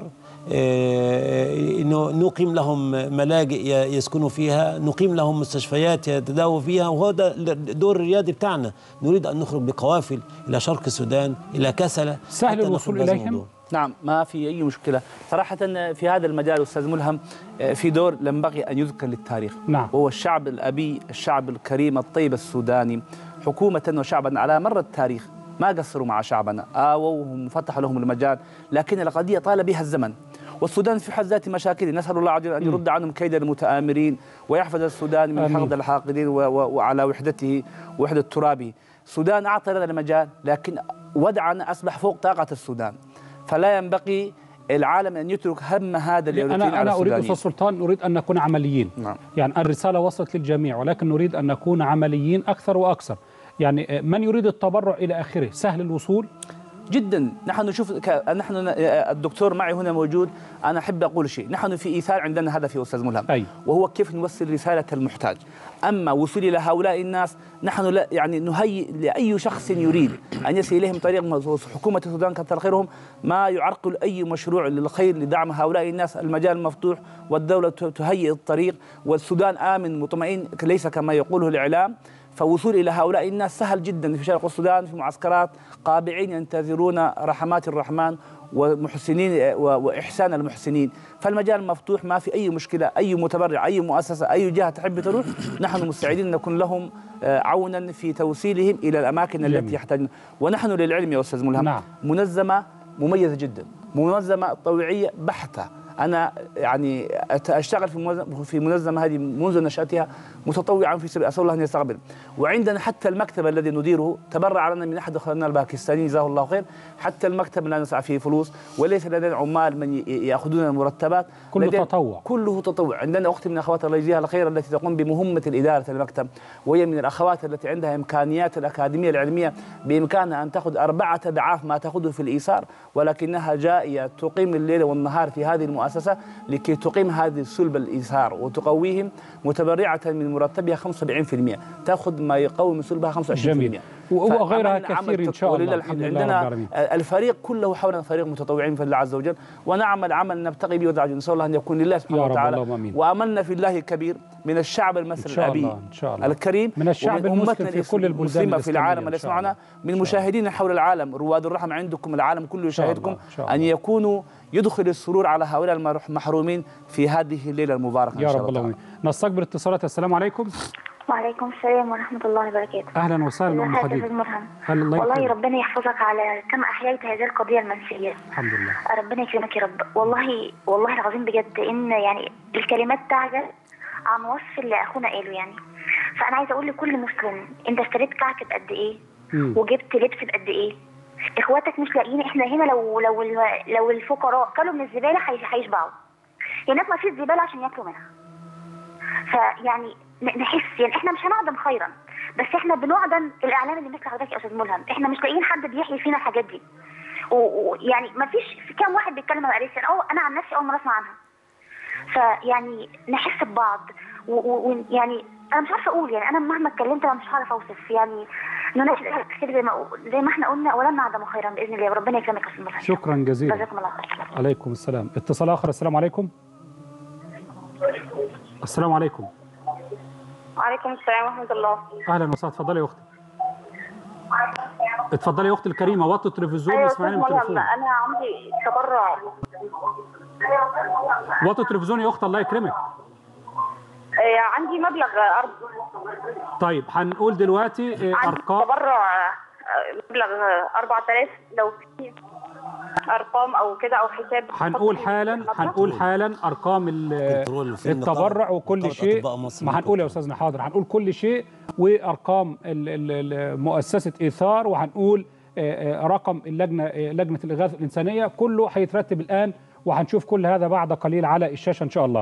نقيم لهم ملاجئ يسكنوا فيها، نقيم لهم مستشفيات يتداووا فيها، وهو ده الدور الريادي بتاعنا. نريد أن نخرج بقوافل إلى شرق السودان، إلى كسلة.
سهل الوصول إليهم؟
نعم، ما في أي مشكلة صراحة في هذا المجال. أستاذ ملهم، في دور ينبغي أن يذكر للتاريخ.
نعم.
وهو الشعب الأبي، الشعب الكريم الطيب السوداني، حكومة وشعبا على مر التاريخ ما قصروا مع شعبنا، آووهم وفتحوا لهم المجال، لكن القضية طال بها الزمن. والسودان في حد ذاته مشاكل، نسأل الله عز وجل أن يرد عنهم كيد المتآمرين، ويحفظ السودان من حقد الحاقدين وعلى وحدته ووحدة ترابه. السودان أعطى لنا المجال، لكن ودعنا أصبح فوق طاقة السودان، فلا ينبغي العالم أن يترك هم هذا اليوتين على
أنا
السودانيين.
أريد أستاذ سلطان، نريد أن نكون عمليين.
نعم.
يعني الرسالة وصلت للجميع، ولكن نريد أن نكون عمليين أكثر وأكثر. يعني من يريد التبرع إلى آخره سهل الوصول
جدا. نحن نشوف ك... نحن الدكتور معي هنا موجود. أنا أحب أقول شيء، نحن في إيثار عندنا هدف يا أستاذ ملهم،
أي.
وهو كيف نوصل رسالة المحتاج. أما وصول إلى هؤلاء الناس، نحن لا يعني نهيئ لأي شخص يريد أن يصل إليهم طريق. حكومة السودان كثر خيرهم ما يعرقل أي مشروع للخير لدعم هؤلاء الناس. المجال مفتوح والدولة تهيئ الطريق، والسودان آمن مطمئن ليس كما يقوله الإعلام. فوصول إلى هؤلاء الناس سهل جدا في شرق السودان، في معسكرات قابعين ينتظرون رحمات الرحمن ومحسنين وإحسان المحسنين. فالمجال مفتوح، ما في أي مشكلة. أي متبرع، أي مؤسسة، أي جهة تحب تروح، نحن مستعدين نكون لهم عونا في توصيلهم إلى الأماكن جميل. التي يحتاجون. ونحن للعلم يا أستاذ ملهم،
نعم.
منظمة مميزة جدا، منظمة طوعية بحتة، أنا يعني أشتغل في في منظمة هذه منذ نشأتها متطوعا في سبيل، أسأل الله أن يستقبل. وعندنا حتى المكتب الذي نديره تبرع لنا من أحد أخواننا الباكستانيين جزاه الله خير، حتى المكتب لا ندفع فيه فلوس، وليس لدينا عمال من يأخذون المرتبات،
كله تطوع.
كله تطوع. عندنا أختي من أخوات الله يجزيها الخير التي تقوم بمهمة الإدارة المكتب، وهي من الأخوات التي عندها إمكانيات الأكاديمية العلمية بإمكانها أن تأخذ أربعة أضعاف ما تأخذه في الإيسار، ولكنها جائية تقيم الليل والنهار في هذه المؤسسة لكي تقيم هذه السلب الإيسار وتقويهم، متبرعة من مرتبها خمسة وسبعين بالمئة، تأخذ ما يقوم سلبها خمسة وعشرين بالمئة.
وغيرها كثير إن شاء الله.
الحمد لله عندنا الفريق كله حولنا فريق متطوعين في الله عز وجل، ونعمل عمل نبتغي به ودعا نسأل الله أن يكون لله سبحانه وتعالى، وأملنا في الله الكبير من الشعب المصري الأبي الكريم،
من الشعب المسلم في كل البلدان
في العالم اللي يسمعنا، من مشاهدين حول العالم، رواد الرحمة عندكم العالم كله يشاهدكم، أن يكونوا يدخل السرور على هؤلاء المحرومين في هذه الليلة المباركة
يا رب اللهم. نستقبل اتصالات. السلام عليكم.
وعليكم السلام ورحمة الله وبركاته.
أهلا وسهلا أم خديجة. والله
ربنا يحفظك على كم أحييت هذه القضية المنسية.
الحمد لله.
ربنا يكرمك يا رب. والله والله العظيم بجد إن يعني الكلمات تعجز عن وصف اللي أخونا قاله يعني. فأنا عايزة أقول لكل مسلم، أنت اشتريت كعك بقد إيه؟ م. وجبت لبس بقد إيه؟ إخواتك مش لاقيين. إحنا هنا لو لو لو الفقراء كلوا من الزبالة هيشبعوا. هناك ما فيش زبالة عشان ياكلوا منها. فيعني نحس يعني احنا مش هنعدم خيرا، بس احنا بنعدم الاعلام اللي مثل حضرتك يا استاذ ملهم. احنا مش لاقيين حد بيحيي فينا الحاجات دي، ويعني ما فيش في كام واحد بيتكلم عن الاريسيان، او انا عن نفسي اول مره اسمع عنها. فيعني نحس ببعض، ويعني انا مش عارفه اقول، يعني انا مهما اتكلمت انا مش هعرف اوصف. يعني نناشد كده زي ما زي ما احنا قلنا، ولن نعدم خيرا باذن الله، وربنا يكرمك يا استاذ ملهم.
شكرا جزيلا.
جزاكم الله خير.
عليكم السلام. اتصال اخر. السلام عليكم. السلام عليكم.
وعليكم السلام ورحمة الله.
أهلا وسهلا. اتفضلي يا أختي. اتفضلي يا أختي الكريمة، وطي التلفزيون واسمعيني من التليفون.
أنا عندي تبرع.
وطي التلفزيون يا أختي الله يكرمك.
عندي مبلغ أرب...
طيب هنقول دلوقتي أرقام.
تبرع مبلغ أربعة آلاف، لو في ارقام او كده او حساب.
هنقول حالا هنقول حالا ارقام التبرع وكل شيء. ما هنقول يا استاذنا حاضر، هنقول كل شيء وارقام مؤسسه ايثار، وهنقول رقم اللجنه لجنه الاغاثه الانسانيه. كله هيترتب الان، وهنشوف كل هذا بعد قليل على الشاشه ان شاء الله.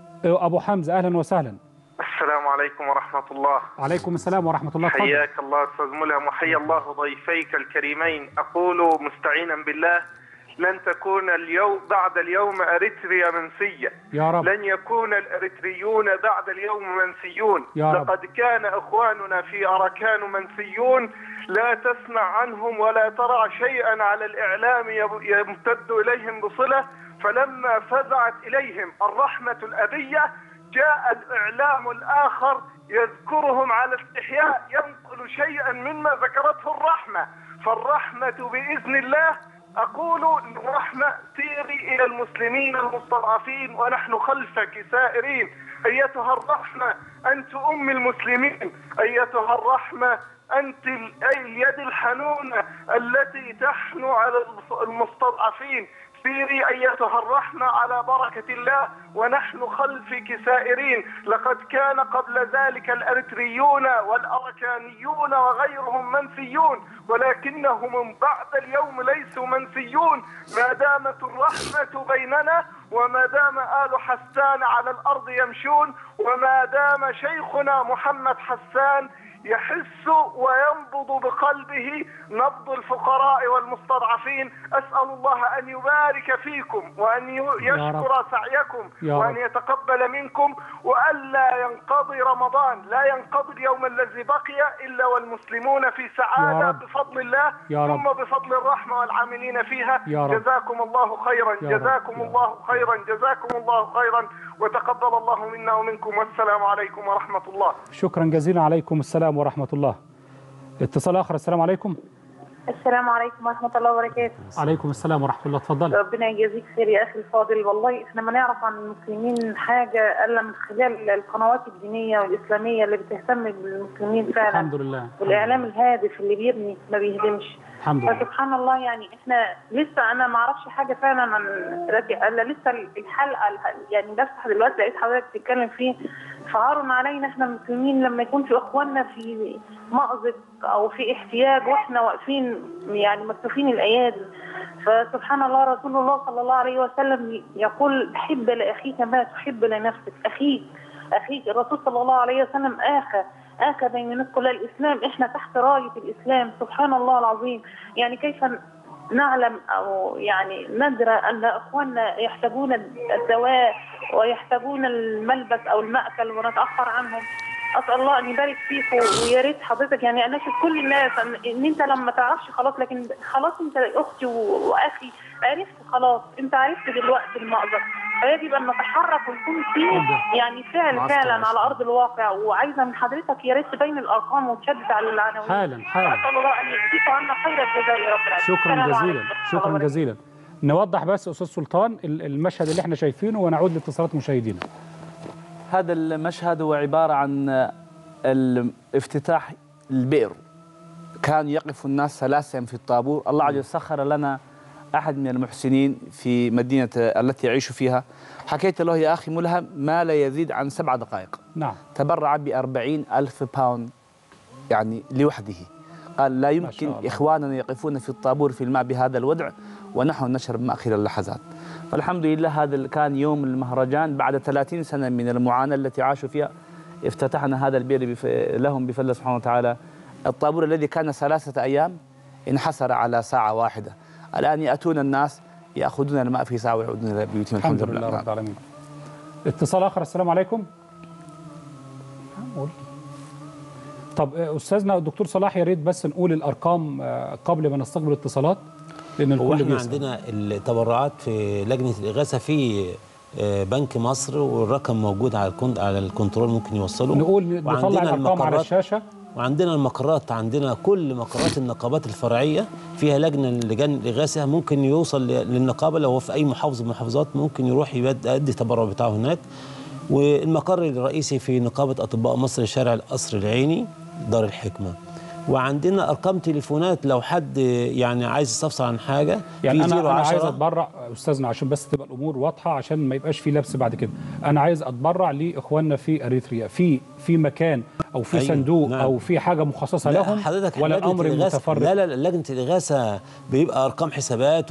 ابو حمزه اهلا وسهلا.
السلام عليكم ورحمة الله.
وعليكم السلام ورحمة الله.
حياك الله أستاذ ملهم، وحيا الله ضيفيك الكريمين. أقول مستعينا بالله: لن تكون اليوم بعد اليوم أريتريا منسية
يا رب.
لن يكون الأريتريون بعد اليوم منسيون
يا رب.
لقد كان إخواننا في أراكان منسيون، لا تسمع عنهم ولا ترى شيئا على الإعلام يمتد إليهم بصلة، فلما فزعت إليهم الرحمة الأبية جاء الإعلام الآخر يذكرهم على استحياء، ينقل شيئا مما ذكرته الرحمة. فالرحمة بإذن الله، أقول الرحمة سيري إلى المسلمين المستضعفين ونحن خلفك سائرين. أيتها الرحمة أنت أم المسلمين، أيتها الرحمة أنت اليد الحنونة التي تحنو على المستضعفين. سيري أيتها الرحمة على بركة الله ونحن خلفك سائرين. لقد كان قبل ذلك الأريتريون والأركانيون وغيرهم منسيون، ولكنهم بعد اليوم ليسوا منسيون ما دامت الرحمة بيننا، وما دام آل حسان على الأرض يمشون، وما دام شيخنا محمد حسان يحس وينبض بقلبه نبض الفقراء والمستضعفين. أسأل الله أن يبارك فيكم وأن يشكر سعيكم وأن يتقبل منكم، وألا ينقضي رمضان، لا ينقضي اليوم الذي بقي إلا والمسلمون في سعادة بفضل الله، ثم بفضل الرحمة والعاملين فيها. جزاكم الله خيرا، جزاكم الله خيرا، جزاكم الله خيرا، وتقبل الله منا ومنكم، والسلام عليكم ورحمة الله.
شكرا جزيلا. عليكم السلام ورحمة الله. اتصال آخر. السلام عليكم.
السلام عليكم ورحمة الله وبركاته.
عليكم السلام ورحمة الله. اتفضلي.
ربنا يجازيك خير يا أخي الفاضل. والله احنا ما نعرف عن المسلمين حاجة إلا من خلال القنوات الدينية والإسلامية اللي بتهتم بالمسلمين فعلا.
الحمد لله.
والإعلام الهادف اللي بيبني ما بيهدمش.
الحمد لله.
فسبحان الله يعني احنا لسه انا ما اعرفش حاجه فعلا عن الا لسه الحلقه يعني بفتح دلوقتي لقيت حضرتك بتتكلم فيه. فعار علينا احنا المسلمين لما يكون في اخواننا في مأزق او في احتياج واحنا واقفين يعني مكتوفين الايادي. فسبحان الله رسول الله صلى الله عليه وسلم يقول حب لاخيك ما تحب لنفسك. اخيك اخيك الرسول صلى الله عليه وسلم اخى اخى بين الناس كلها. الاسلام احنا تحت رايه الاسلام سبحان الله العظيم. يعني كيف نعلم او يعني ندرى ان اخواننا يحتاجون الدواء ويحتاجون الملبس او المأكل ونتاخر عنهم. اسال الله ان يبارك فيك ويا ريت حضرتك يعني اناشد كل الناس ان, إن انت لما تعرفش خلاص لكن خلاص انت اختي واخي عرفت خلاص انت عرفت دلوقتي المأزق. فيجب ان نتحرك ويكون في يعني فعل فعلا على ارض الواقع. وعايزه من حضرتك يا ريت تبين الارقام وتشدد على العناوين.
حالا حالا.
اسال الله ان يجزيك عنا خير الجزاء يا رب العالمين.
شكرا جزيلا شكرا جزيلا. نوضح بس استاذ سلطان المشهد اللي احنا شايفينه ونعود لاتصالات مشاهدينا.
هذا المشهد هو عباره عن افتتاح البئر. كان يقف الناس ثلاثة في الطابور. الله عز وجل سخر لنا أحد من المحسنين في مدينة التي يعيش فيها. حكيت له يا أخي ملهم ما لا يزيد عن سبع دقائق.
نعم.
تبرع بأربعين ألف باوند يعني لوحده. قال لا يمكن إخواننا يقفون في الطابور في الماء بهذا الوضع ونحن نشرب ماء آخر اللحظات. فالحمد لله هذا كان يوم المهرجان بعد ثلاثين سنة من المعاناة التي عاشوا فيها. افتتحنا هذا البئر لهم بفضل الله سبحانه وتعالى. الطابور الذي كان ثلاثة أيام انحسر على ساعة واحدة. الآن يأتون الناس يأخذون الماء في ساعة ويعودون إلى بيوتهم.
الحمد لله رب العالمين. اتصال آخر. السلام عليكم. طب أستاذنا الدكتور صلاح يا ريت بس نقول الأرقام قبل ما نستقبل اتصالات لأن الكل
احنا
بيسأل.
عندنا التبرعات في لجنة الإغاثة في بنك مصر والرقم موجود على على الكنترول ممكن يوصله.
نقول نطلع الأرقام على الشاشة.
وعندنا المقرات عندنا كل مقرات النقابات الفرعية فيها لجنة لجان الإغاثة ممكن يوصل للنقابة لو هو في أي محافظة من المحافظات ممكن يروح يؤدي التبرع بتاعه هناك. والمقر الرئيسي في نقابة أطباء مصر شارع القصر العيني دار الحكمة. وعندنا ارقام تليفونات لو حد يعني عايز يستفسر عن حاجه
يعني انا, أنا عايز اتبرع استاذنا عشان بس تبقى الامور واضحه عشان ما يبقاش في لبس بعد كده. انا عايز اتبرع لاخواننا في اريتريا في في مكان او في أيوة صندوق نعم. او في حاجه مخصصه لهم ولا الامر متفرق؟
لا لا لجنه الاغاثه بيبقى ارقام حسابات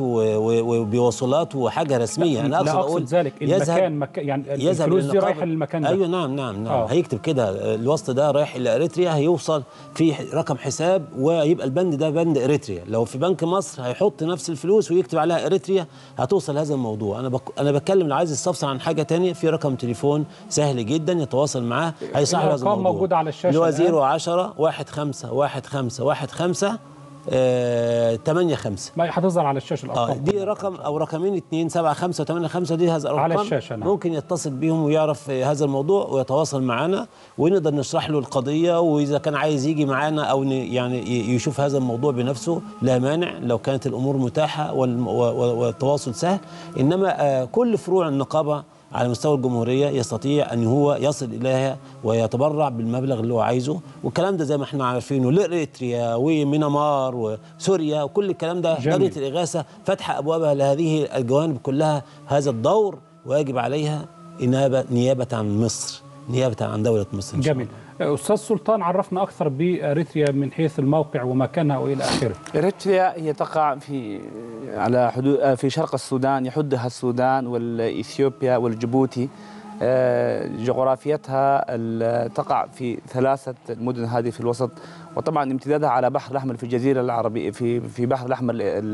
وبوصلات وحاجه رسميه.
انا اقصد اقول ذلك المكان مك... يعني الفلوس دي رايحه للمكان ده.
ايوه نعم نعم نعم آه. هيكتب كده الوصل ده رايح الى اريتريا هيوصل في رقم حساب ويبقى البند ده بند اريتريا. لو في بنك مصر هيحط نفس الفلوس ويكتب عليها اريتريا هتوصل هذا الموضوع. انا بك... انا بتكلم اللي عايز يستفسر عن حاجه ثانيه في رقم تليفون سهل جدا يتواصل معاه هيصحح هذا الموضوع.
موجود على الشاشه
اللي هو صفر عشرة واحد خمسة واحد خمسة واحد خمسة ثمانية خمسة.
ما هتظهر على الشاشه الارقام.
اه دي رقم او رقمين اثنين سبعة خمسة وثمانية خمسة دي هذا الارقام
على الشاشه. نعم.
ممكن يتصل بيهم ويعرف هذا الموضوع ويتواصل معنا ونقدر نشرح له القضيه. واذا كان عايز يجي معانا او يعني يشوف هذا الموضوع بنفسه لا مانع لو كانت الامور متاحه والتواصل سهل. انما كل فروع النقابه على مستوى الجمهورية يستطيع أن هو يصل إليها ويتبرع بالمبلغ اللي هو عايزه. والكلام ده زي ما احنا عارفينه لإريتريا وميانمار وسوريا وكل الكلام ده لجنة الإغاثة فتح أبوابها لهذه الجوانب كلها. هذا الدور واجب عليها نيابة عن مصر نيابة عن دولة مصر.
جميل. أستاذ سلطان عرفنا أكثر بإريتريا من حيث الموقع ومكانها وإلى آخره.
إريتريا هي تقع في على حدود في شرق السودان يحدها السودان والإثيوبيا والجيبوتي. جغرافيتها تقع في ثلاثة مدن هذه في الوسط. وطبعا امتدادها على بحر الأحمر في الجزيرة العربية في في بحر الأحمر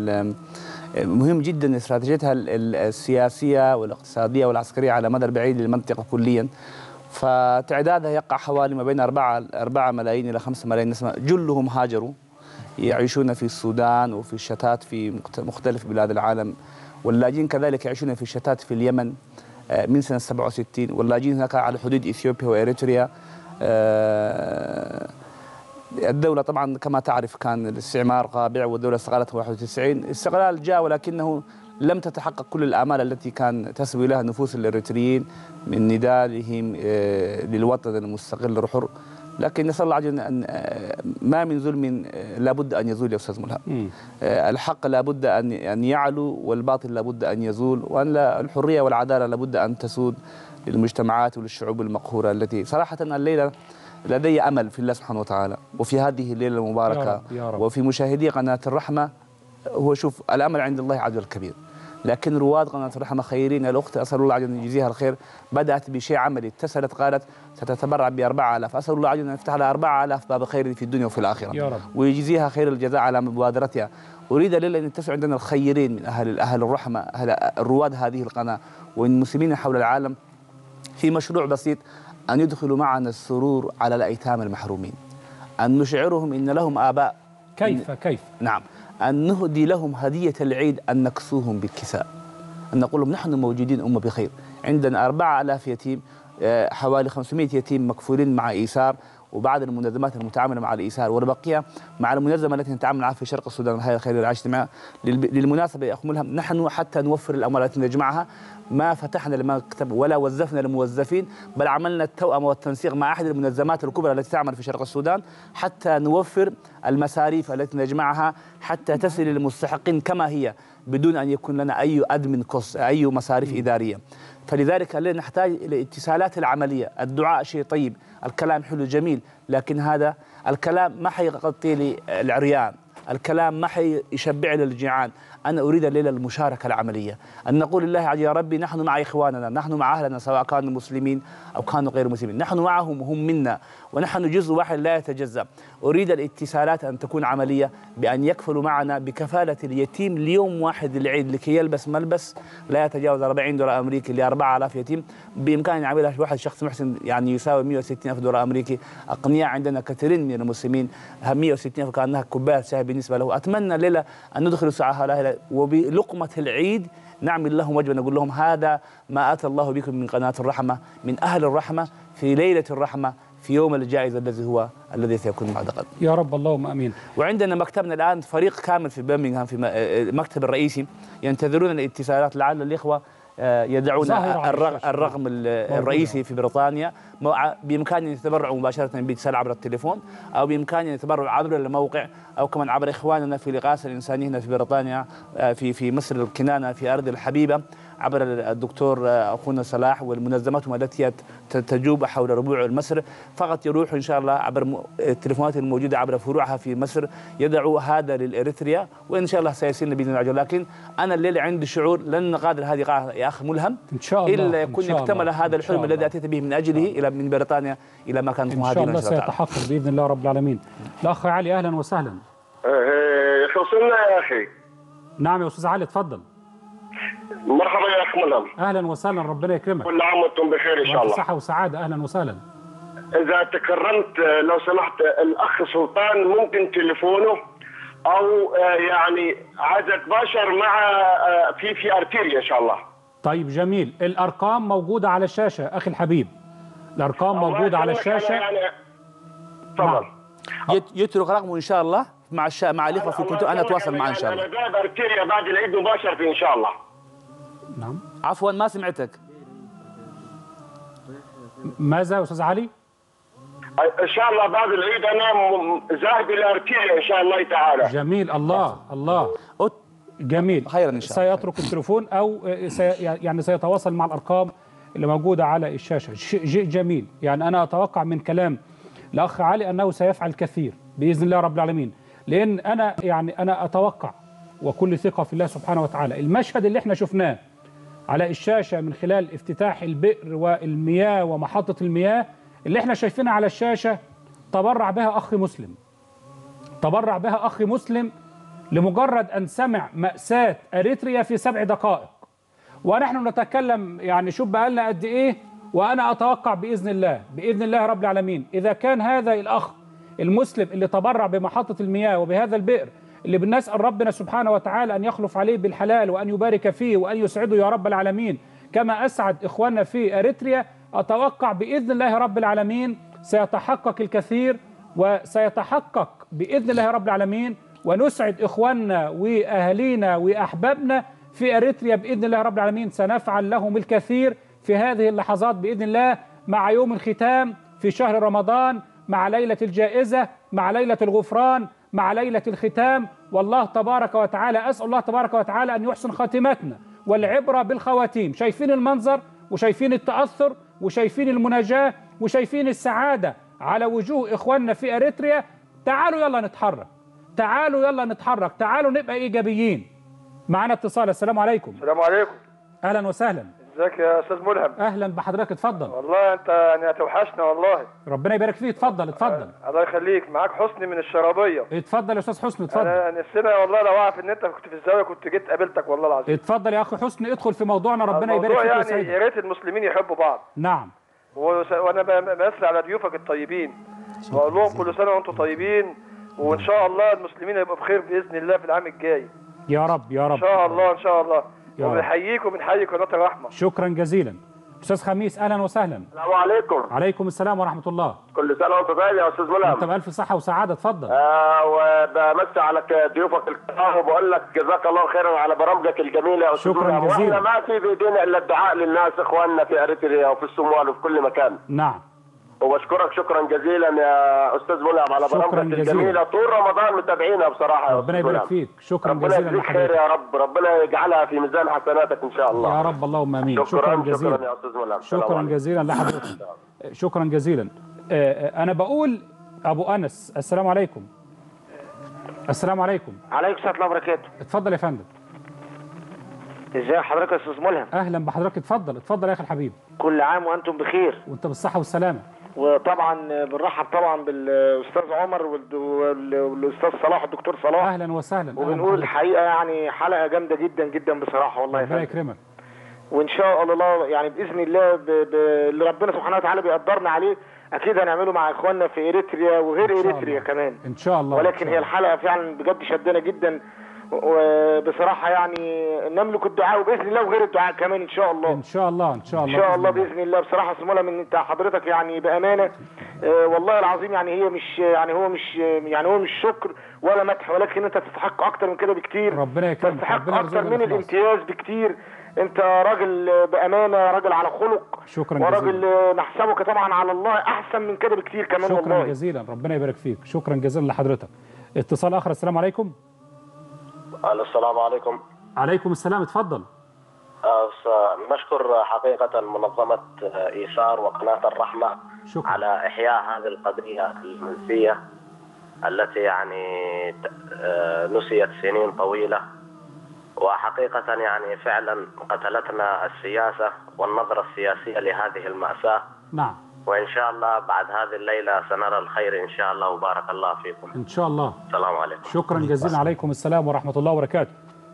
مهم جدا استراتيجيتها السياسية والاقتصادية والعسكرية على مدى البعيد للمنطقة كليا. فتعدادها يقع حوالي ما بين أربعة أربعة ملايين إلى خمسة ملايين نسمة. جلهم هاجروا يعيشون في السودان وفي الشتات في مختلف بلاد العالم. واللاجئين كذلك يعيشون في الشتات في اليمن من سنة سبعة وستين. واللاجئين هناك على حدود إثيوبيا وإريتريا. الدولة طبعا كما تعرف كان الاستعمار قابع والدولة استقالت واحد وتسعين. الاستقلال جاء ولكنه لم تتحقق كل الآمال التي كان تسوي لها نفوس الإريتريين من نضالهم للوطن المستقل الحر. لكن نسأل الله عز وجل أن ما من ظلم لابد أن يزول يا أستاذ ملهم. الحق لابد أن أن يعلو والباطل لابد أن يزول، وأن الحرية والعدالة لابد أن تسود للمجتمعات وللشعوب المقهورة التي صراحة الليلة لدي أمل في الله سبحانه وتعالى وفي هذه الليلة المباركة
يا رب يا رب.
وفي مشاهدي قناة الرحمة. هو شوف الأمل عند الله عز وجل كبير، لكن رواد قناة الرحمة خيرين. الأخت أسأل الله عز وجل أن يجزيها الخير بدأت بشيء عملي، اتصلت قالت ستتبرع بأربعة آلاف. أسأل الله عز وجل أن يفتح لها أربعة آلاف باب خير في الدنيا وفي الآخرة
يا رب.
ويجزيها خير الجزاء على مبادرتها. أريد الليلة أن يتسع عندنا الخيرين من أهل أهل الرحمة، أهل الرواد هذه القناة والمسلمين حول العالم في مشروع بسيط، أن يدخلوا معنا السرور على الأيتام المحرومين، أن نشعرهم إن لهم آباء.
كيف كيف؟
نعم، أن نهدي لهم هدية العيد، أن نكسوهم بالكساء، أن نقول لهم نحن موجودين أمة بخير. عندنا أربعة آلاف يتيم، حوالي خمسمائة يتيم مكفولين مع إيسار وبعض المنظمات المتعاملة مع الإيسار، والبقية مع المنظمة التي نتعامل معها في شرق السودان هذا خير العيش الاجتماعي. للمناسبة يا أخ ملهم، نحن حتى نوفر الأموال التي نجمعها ما فتحنا لمكتب ولا وظفنا لموظفين، بل عملنا التوأمة والتنسيق مع أحد المنظمات الكبرى التي تعمل في شرق السودان حتى نوفر المصاريف التي نجمعها حتى تصل للمستحقين كما هي بدون أن يكون لنا أي أدمن كوست، أي مصاريف إدارية. فلذلك نحتاج إلى الاتصالات العملية. الدعاء شيء طيب، الكلام حلو جميل، لكن هذا الكلام ما حيغطي لي العريان، الكلام ما حيشبع لي الجيعان. أنا أريد الليلة المشاركة العملية، أن نقول لله عز يا ربي نحن مع إخواننا، نحن مع أهلنا سواء كانوا مسلمين أو كانوا غير مسلمين، نحن معهم وهم منا، ونحن جزء واحد لا يتجزأ. أريد الاتصالات أن تكون عملية، بأن يكفلوا معنا بكفالة اليتيم ليوم واحد للعيد لكي يلبس ملبس لا يتجاوز أربعين دولار أمريكي ل أربعة آلاف يتيم، بإمكان يعملها واحد شخص محسن يعني يساوي مئة وستين ألف دولار أمريكي. أقنياء عندنا كثيرين من المسلمين مئة وستين ألف كأنها كوباية شاي بالنسبة له. أتمنى الليلة أن ندخل ساعة وبلقمة العيد نعمل لهم وجبة، نقول لهم هذا ما أتى الله بكم من قناة الرحمة، من أهل الرحمة في ليلة الرحمة في يوم الجائزة الذي هو الذي سيكون بعد غد.
يا رب اللهم امين.
وعندنا مكتبنا الان فريق كامل في برمنغهام في المكتب الرئيسي ينتظرون الاتصالات، لعل الاخوه يدعون الرقم الرئيسي في بريطانيا، بامكانهم يتبرعوا مباشره باتصال عبر التليفون، او بامكانهم يتبرعوا عبر الموقع، او كمان عبر اخواننا في الاغاثه الانسانيه هنا في بريطانيا في في مصر الكنانه في ارض الحبيبه، عبر الدكتور اخونا صلاح والمنظمات التي تجوب حول ربوع مصر. فقط يروحوا ان شاء الله عبر التليفونات الموجوده عبر فروعها في مصر، يدعوا هذا للاريتريا، وان شاء الله سيصلنا باذن الله. لكن انا الليله عندي شعور لن نغادر هذه القاعه يا اخ ملهم
ان شاء الله
الا يكون اكتمل هذا الحلم الذي اتيت به من اجله الى من بريطانيا الى ما كانت مهاجرا.
ان شاء الله سيتحقق باذن الله رب العالمين. الاخ علي اهلا وسهلا.
وصلنا يا اخي.
نعم يا استاذ علي اتفضل.
مرحبا يا اخ ملهم.
اهلا وسهلا، ربنا يكرمك.
كل عام وانتم بخير ان شاء الله.
صحه وسعاده، اهلا وسهلا.
اذا تكرمت لو سمحت الاخ سلطان ممكن تليفونه او يعني عايز اتباشر مع في في ارتيريا ان شاء الله.
طيب جميل، الارقام موجوده على الشاشه اخي الحبيب، الارقام موجوده على الشاشه.
يعني تفضل.
يترك رقمه ان شاء الله مع الشا... مع الاخوه في كنت انا اتواصل معه ان شاء الله.
انا جايب ارتيريا بعد العيد مباشر في ان شاء الله.
نعم.
عفوا ما سمعتك.
ماذا يا استاذ علي؟
ان شاء الله بعد العيد انا ذاهب الى ارتيريا ان شاء الله تعالى.
جميل، الله الله جميل.
خيرا ان شاء الله.
سيترك التليفون او سي يعني سيتواصل مع الارقام اللي موجوده على الشاشه. شيء جميل، يعني انا اتوقع من كلام الاخ علي انه سيفعل كثير باذن الله رب العالمين، لان انا يعني انا اتوقع وكل ثقه في الله سبحانه وتعالى. المشهد اللي احنا شفناه على الشاشه من خلال افتتاح البئر والمياه ومحطه المياه اللي احنا شايفينها على الشاشه، تبرع بها اخ مسلم، تبرع بها اخ مسلم لمجرد ان سمع مأساة اريتريا في سبع دقائق، ونحن نتكلم يعني شوف بقى لنا قد ايه. وانا اتوقع باذن الله باذن الله رب العالمين اذا كان هذا الاخ المسلم اللي تبرع بمحطه المياه وبهذا البئر اللي بنسال ربنا سبحانه وتعالى ان يخلف عليه بالحلال وان يبارك فيه وان يسعده يا رب العالمين كما اسعد اخواننا في اريتريا، اتوقع باذن الله رب العالمين سيتحقق الكثير، وسيتحقق باذن الله رب العالمين، ونسعد اخواننا واهالينا واحبابنا في اريتريا باذن الله رب العالمين. سنفعل لهم الكثير في هذه اللحظات باذن الله، مع يوم الختام في شهر رمضان، مع ليلة الجائزة، مع ليلة الغفران، مع ليلة الختام. والله تبارك وتعالى أسأل الله تبارك وتعالى أن يحسن خاتمتنا، والعبرة بالخواتيم. شايفين المنظر وشايفين التأثر وشايفين المناجاة وشايفين السعادة على وجوه إخواننا في أريتريا. تعالوا يلا نتحرك، تعالوا يلا نتحرك، تعالوا نبقى إيجابيين. معنا اتصال. السلام عليكم.
السلام عليكم.
أهلا وسهلا.
ازيك يا استاذ ملهم؟
اهلا بحضرتك، اتفضل.
والله انت يعني هتوحشنا والله.
ربنا يبارك فيك، اتفضل اتفضل.
الله يخليك. معاك حسني من الشرابيه.
اتفضل يا استاذ حسني، اتفضل.
انا نفسنا والله لو اعرف ان انت كنت في الزاويه كنت جيت قابلتك والله العظيم.
اتفضل يا اخي حسني، ادخل في موضوعنا. ربنا يبارك فيك
يعني
ويسعدك.
يا ريت المسلمين يحبوا بعض.
نعم.
وس... وانا بمسي على ضيوفك الطيبين واقول لهم كل سنه وانتم طيبين، وان شاء الله المسلمين يبقوا بخير باذن الله في العام الجاي.
يا رب يا رب.
ان شاء الله ان شاء الله.
يا رب.
وبنحييك وبنحيي قناه الرحمه.
شكرا جزيلا. استاذ خميس اهلا وسهلا.
السلام عليكم.
عليكم السلام ورحمه الله.
كل سنه وانت طيب يا استاذ ملهم.
انت بالف صحه وسعاده، اتفضل.
آه وبمسي على ضيوفك الكرام وبقول لك جزاك الله خيرا على برامجك الجميله يا استاذ
شكرا
ملهم.
جزيلا.
واحنا ما في بايدينا الا الدعاء للناس اخواننا في اريتريا وفي الصومال وفي كل مكان.
نعم.
وبشكرك شكرا جزيلا يا استاذ ملهم على برامجك الجميله. طول رمضان متابعينا بصراحه يا
ربنا يبارك فيك. شكرا
ربنا
جزيلا
يجزيك خير يا رب. ربنا يجعلها في ميزان حسناتك ان شاء الله
يا رب، اللهم امين.
شكرا
شكرا جزيلا.
شكرا يا استاذ ملهم.
شكرا جزيلا لحضرتك. شكرا جزيلا. انا بقول ابو انس السلام عليكم. السلام عليكم.
عليكم السلام ورحمه الله وبركاته.
اتفضل يا فندم.
ازي حضرتك يا استاذ ملهم؟
اهلا بحضرتك، اتفضل اتفضل يا اخي الحبيب.
كل عام وانتم بخير.
وانت بالصحه والسلامه.
وطبعا بنرحب طبعا بالاستاذ عمر والاستاذ صلاح الدكتور صلاح.
اهلا وسهلا.
وبنقول الحقيقه يعني حلقه جامده جدا جدا بصراحه والله يا
ربنا
فندم.
يكرمك.
وان شاء الله يعني باذن الله ب... ب... اللي ربنا سبحانه وتعالى بيقدرنا عليه اكيد هنعمله مع اخواننا في اريتريا وغير اريتريا كمان
ان شاء الله.
ولكن هي الحلقه فعلا بجد شدنا جدا، وبصراحه يعني نملك الدعاء وباذن الله وغير الدعاء كمان ان شاء الله.
ان شاء الله ان شاء الله
ان شاء الله باذن الله. بصراحه سموله من انت حضرتك يعني بامانه آه والله العظيم يعني هي مش يعني هو مش يعني هو مش شكر ولا مدح، ولكن انت تستحق اكتر من كده بكتير.
ربنا يكرمك.
تستحق اكتر من الامتياز بكتير. انت راجل بامانه، راجل على خلق.
شكرا
وراجل
جزيلا.
نحسبك طبعا على الله احسن من كده بكتير كمان
شكرا
والله.
جزيلا. ربنا يبارك فيك. شكرا جزيلا لحضرتك. اتصال اخر. السلام عليكم.
السلام عليكم.
عليكم السلام، اتفضل.
نشكر حقيقة منظمة إيثار وقناة الرحمة
شكرا.
على إحياء هذه القضية المنسية التي يعني نسيت سنين طويلة، وحقيقة يعني فعلا قتلتنا السياسة والنظرة السياسية لهذه المأساة.
نعم.
وإن شاء الله بعد هذه الليلة سنرى الخير إن شاء الله، وبارك الله فيكم.
إن شاء الله.
السلام عليكم.
شكرا جزيلا. عليكم السلام ورحمة الله وبركاته.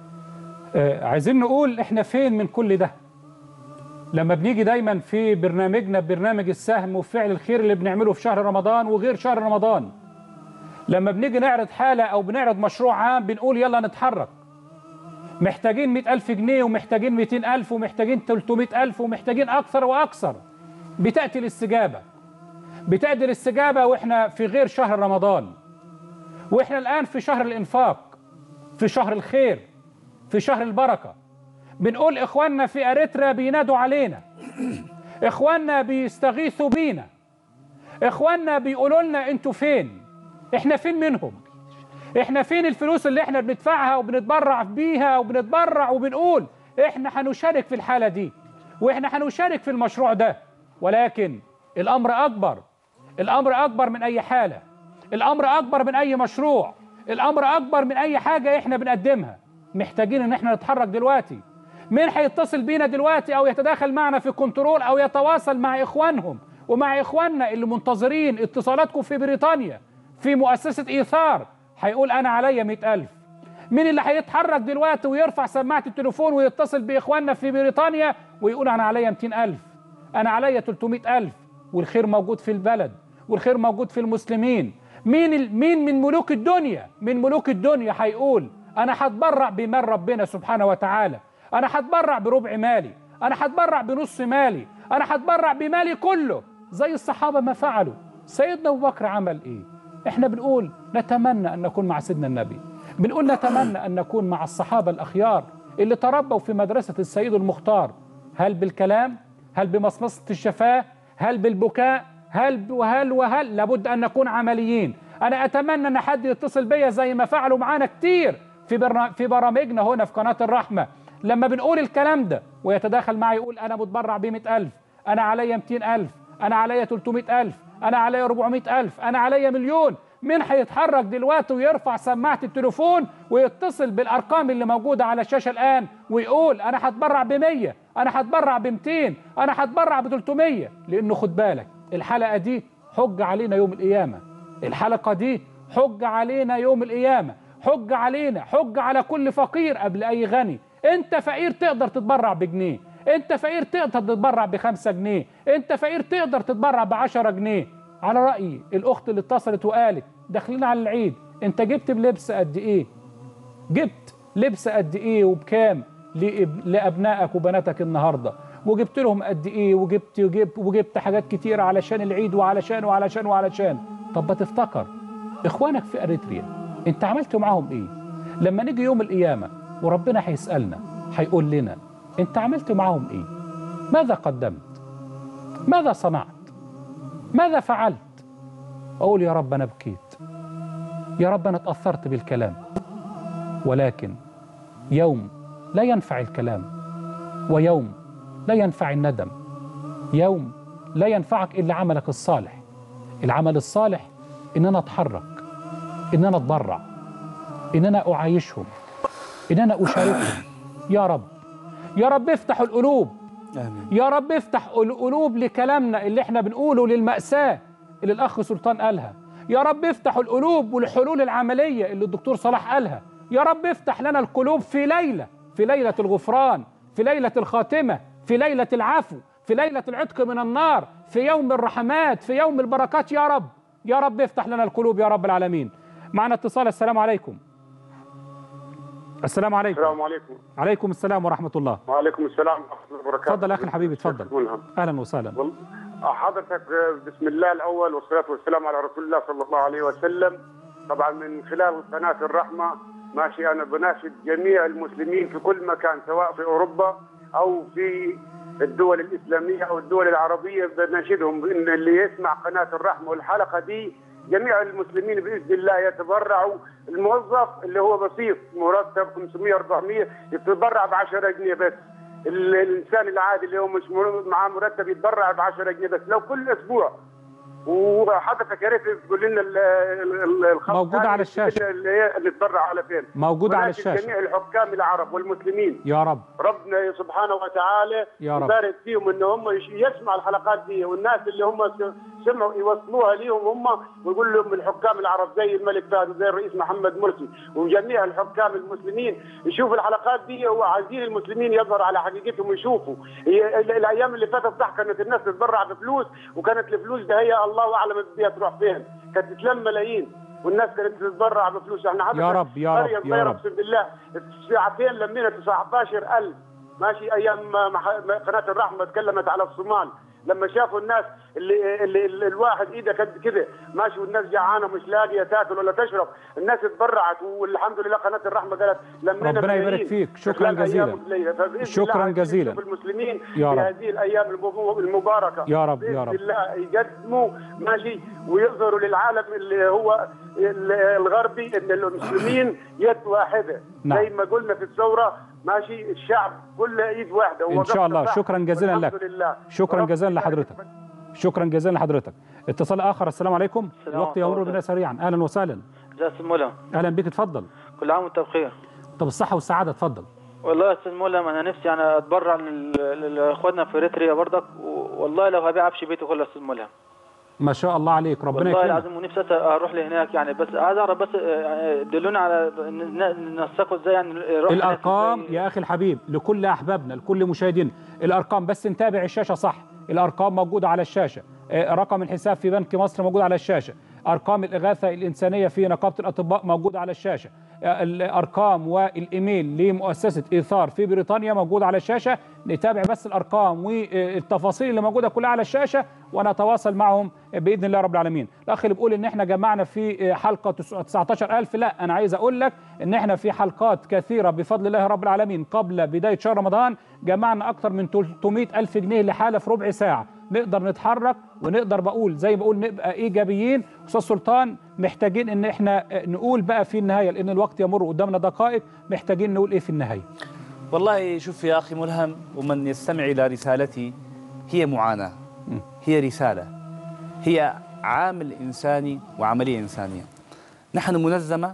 آه عايزين نقول إحنا فين من كل ده؟ لما بنيجي دايما في برنامجنا برنامج السهم وفعل الخير اللي بنعمله في شهر رمضان وغير شهر رمضان، لما بنيجي نعرض حالة أو بنعرض مشروع عام بنقول يلا نتحرك. محتاجين مئة ألف جنيه ومحتاجين مئتين ألف ومحتاجين ثلاثمئة ألف ومحتاجين أكثر وأكثر. بتأتي الاستجابة. بتأتي الاستجابة وإحنا في غير شهر رمضان، وإحنا الآن في شهر الإنفاق، في شهر الخير، في شهر البركة. بنقول إخواننا في أريتريا بينادوا علينا، إخواننا بيستغيثوا بينا، إخواننا بيقولوا لنا أنتوا فين؟ إحنا فين منهم؟ إحنا فين الفلوس اللي إحنا بندفعها وبنتبرع بيها وبنتبرع وبنقول إحنا هنشارك في الحالة دي وإحنا هنشارك في المشروع ده؟ ولكن الأمر أكبر. الأمر أكبر من أي حالة. الأمر أكبر من أي مشروع. الأمر أكبر من أي حاجة إحنا بنقدمها. محتاجين إن إحنا نتحرك دلوقتي. مين هيتصل بينا دلوقتي أو يتداخل معنا في كنترول أو يتواصل مع إخوانهم ومع إخواننا اللي منتظرين اتصالاتكم في بريطانيا في مؤسسة إيثار هيقول أنا عليا مئة ألف؟ مين اللي هيتحرك دلوقتي ويرفع سماعة التليفون ويتصل بإخواننا في بريطانيا ويقول أنا عليا مئتين ألف، أنا عليا ثلاثمئة ألف؟ والخير موجود في البلد والخير موجود في المسلمين. مين ال... مين من ملوك الدنيا من ملوك الدنيا هيقول أنا هتبرع بمال ربنا سبحانه وتعالى، أنا هتبرع بربع مالي، أنا هتبرع بنص مالي، أنا هتبرع بمالي كله زي الصحابة ما فعلوا؟ سيدنا أبو بكر عمل إيه؟ إحنا بنقول نتمنى أن نكون مع سيدنا النبي، بنقول نتمنى أن نكون مع الصحابة الأخيار اللي تربوا في مدرسة السيد المختار. هل بالكلام؟ هل بمصمصة الشفاه؟ هل بالبكاء؟ هل وهل وهل لابد أن نكون عمليين. أنا أتمنى أن حد يتصل بيا زي ما فعلوا معانا كتير في برنا في برامجنا هنا في قناة الرحمة، لما بنقول الكلام ده ويتداخل معي يقول أنا متبرع بمئة ألف، أنا عليا مئتين ألف، أنا عليا ثلاثمئة ألف، أنا عليا أربعمئة ألف، أنا عليا مليون. مين هيتحرك دلوقتي ويرفع سماعة التليفون ويتصل بالأرقام اللي موجودة على الشاشة الآن ويقول أنا هتبرع بمية، أنا هتبرع بمئتين، أنا هتبرع بثلاثمية؟ لأنه خد بالك الحلقة دي حجة علينا يوم القيامة، الحلقة دي حجة علينا يوم القيامة، حجة علينا، حجة على كل فقير قبل أي غني. أنت فقير تقدر تتبرع بجنيه، أنت فقير تقدر تتبرع بخمسة جنيه، أنت فقير تقدر تتبرع بعشرة جنيه. على رأيي الأخت اللي اتصلت وقالت داخلين على العيد، أنت جبت بلبس قد إيه؟ جبت لبس قد إيه وبكام لأبنائك وبناتك النهاردة؟ وجبت لهم قد إيه؟ وجبت وجبت وجبت حاجات كتيرة علشان العيد وعلشان وعلشان وعلشان. طب ما تفتكر إخوانك في أريتريا أنت عملت معاهم إيه؟ لما نيجي يوم القيامة وربنا هيسألنا هيقول لنا أنت عملت معاهم إيه؟ ماذا قدمت؟ ماذا صنعت؟ ماذا فعلت؟ أقول يا رب أنا بكيت، يا رب أنا اتأثرت بالكلام، ولكن يوم لا ينفع الكلام، ويوم لا ينفع الندم، يوم لا ينفعك إلا عملك الصالح. العمل الصالح إن أنا أتحرك، إن أنا أتبرع، إن أنا أعايشهم، إن أنا أشاركهم. يا رب يا رب افتح القلوب، آمين. يا رب افتح القلوب لكلامنا اللي احنا بنقوله، للمأساة اللي الأخ سلطان قالها. يا رب افتح القلوب والحلول العملية اللي الدكتور صلاح قالها. يا رب افتح لنا القلوب في ليلة، في ليلة الغفران، في ليلة الخاتمة، في ليلة العفو، في ليلة العتق من النار، في يوم الرحمات، في يوم البركات. يا رب يا رب افتح لنا القلوب يا رب العالمين. معنا اتصال. السلام عليكم. السلام عليكم.
السلام عليكم.
عليكم السلام ورحمة الله.
وعليكم السلام ورحمة الله وبركاته.
تفضل أخي الحبيب، تفضل. أهلا وسهلا.
حضرتك بسم الله الأول والصلاة والسلام على رسول الله صلى الله عليه وسلم. طبعا من خلال قناة الرحمة ماشي أنا بناشد جميع المسلمين في كل مكان، سواء في أوروبا أو في الدول الإسلامية أو الدول العربية، بناشدهم إن اللي يسمع قناة الرحمة والحلقة دي جميع المسلمين بإذن الله يتبرعوا. الموظف اللي هو بسيط مرتب خمسمية أربعمية يتبرع ب عشرة جنيه بس. الإنسان العادي اللي هو مش معاه مرتب يتبرع ب عشرة جنيه بس لو كل أسبوع. وحضرتك يا ريت تقول لنا الخط
موجودة على الشاشة
اللي هي اللي تتبرع على فين.
موجودة على الشاشة.
جميع الحكام العرب والمسلمين
يا رب
ربنا سبحانه وتعالى يبارك فيهم ان هم يسمعوا الحلقات دي، والناس اللي هم سمعوا يوصلوها ليهم هم ويقول لهم الحكام العرب زي الملك فهد وزي الرئيس محمد مرسي وجميع الحكام المسلمين يشوفوا الحلقات دي، وعايزين المسلمين يظهروا على حقيقتهم ويشوفوا. الايام اللي فاتت صح كانت الناس تتبرع بفلوس، وكانت الفلوس ده هي الله اعلم بدها تروح فين، كانت تتلم ملايين والناس كانت تتبرع بفلوس. احنا حضرتك
يا رب يا رب يا رب
اقسم بالله ساعتين لمينا تسعتاشر ألف ماشي. ايام قناه الرحمه تكلمت على الصومال لما شافوا الناس اللي, اللي, اللي الواحد ايده قد كده ماشي والناس جعانه مش لاقيه تاكل ولا تشرب، الناس اتبرعت والحمد لله قناه الرحمه قالت لمينا.
ربنا يبارك فيك. شكرا جزيلا. شكرا جزيلا.
المسلمين
يا
في
رب.
هذه الايام المباركه
يا رب يا رب
الله يقدموا ماشي ويظهروا للعالم اللي هو الغربي ان المسلمين يد واحده.
نعم.
زي ما قلنا في الثوره ماشي الشعب كله ايد واحده
ان شاء الله. شكرا جزيلا لك. شكرا جزيلا لحضرتك. شكرا جزيلا لحضرتك. اتصال اخر. السلام عليكم. الوقت يمر بنا سريعا. اهلا وسهلا.
ازي استاذ ملهم؟
اهلا بك، اتفضل.
كل عام وانت بخير.
طب الصحه والسعاده، اتفضل.
والله يا استاذ ملهم انا نفسي يعني اتبرع لاخواننا في اريتريا برضك، والله لو هبيع ابشي بيتي كله يا استاذ ملهم.
ما شاء الله عليك، ربنا يكرمك.
والله العظيم ونفسي اروح لهناك يعني، بس عايز اعرف بس دلونا على ننسقوا ازاي يعني
الارقام يا اخي الحبيب لكل احبابنا لكل مشاهدينا. الارقام بس نتابع الشاشه صح. الارقام موجوده على الشاشه، رقم الحساب في بنك مصر موجود على الشاشه، ارقام الاغاثه الانسانيه في نقابه الاطباء موجوده على الشاشه، الارقام والايميل لمؤسسه ايثار في بريطانيا موجود على الشاشه. نتابع بس الارقام والتفاصيل اللي موجوده كلها على الشاشه ونتواصل معهم باذن الله رب العالمين. الاخ اللي بيقول ان احنا جمعنا في حلقه تسعتاشر ألف، لا انا عايز اقول لك ان احنا في حلقات كثيره بفضل الله رب العالمين قبل بدايه شهر رمضان جمعنا اكثر من ثلاثمائة ألف جنيه لحاله في ربع ساعه. نقدر نتحرك ونقدر بقول زي بقول نبقى ايجابيين. استاذ سلطان محتاجين ان احنا نقول بقى في النهايه لان الوقت يمر قدامنا دقائق، محتاجين نقول ايه في النهايه؟
والله شوف يا اخي ملهم، ومن يستمع الى رسالتي هي معاناه، هي رساله، هي عامل انساني وعمليه انسانيه. نحن منظمه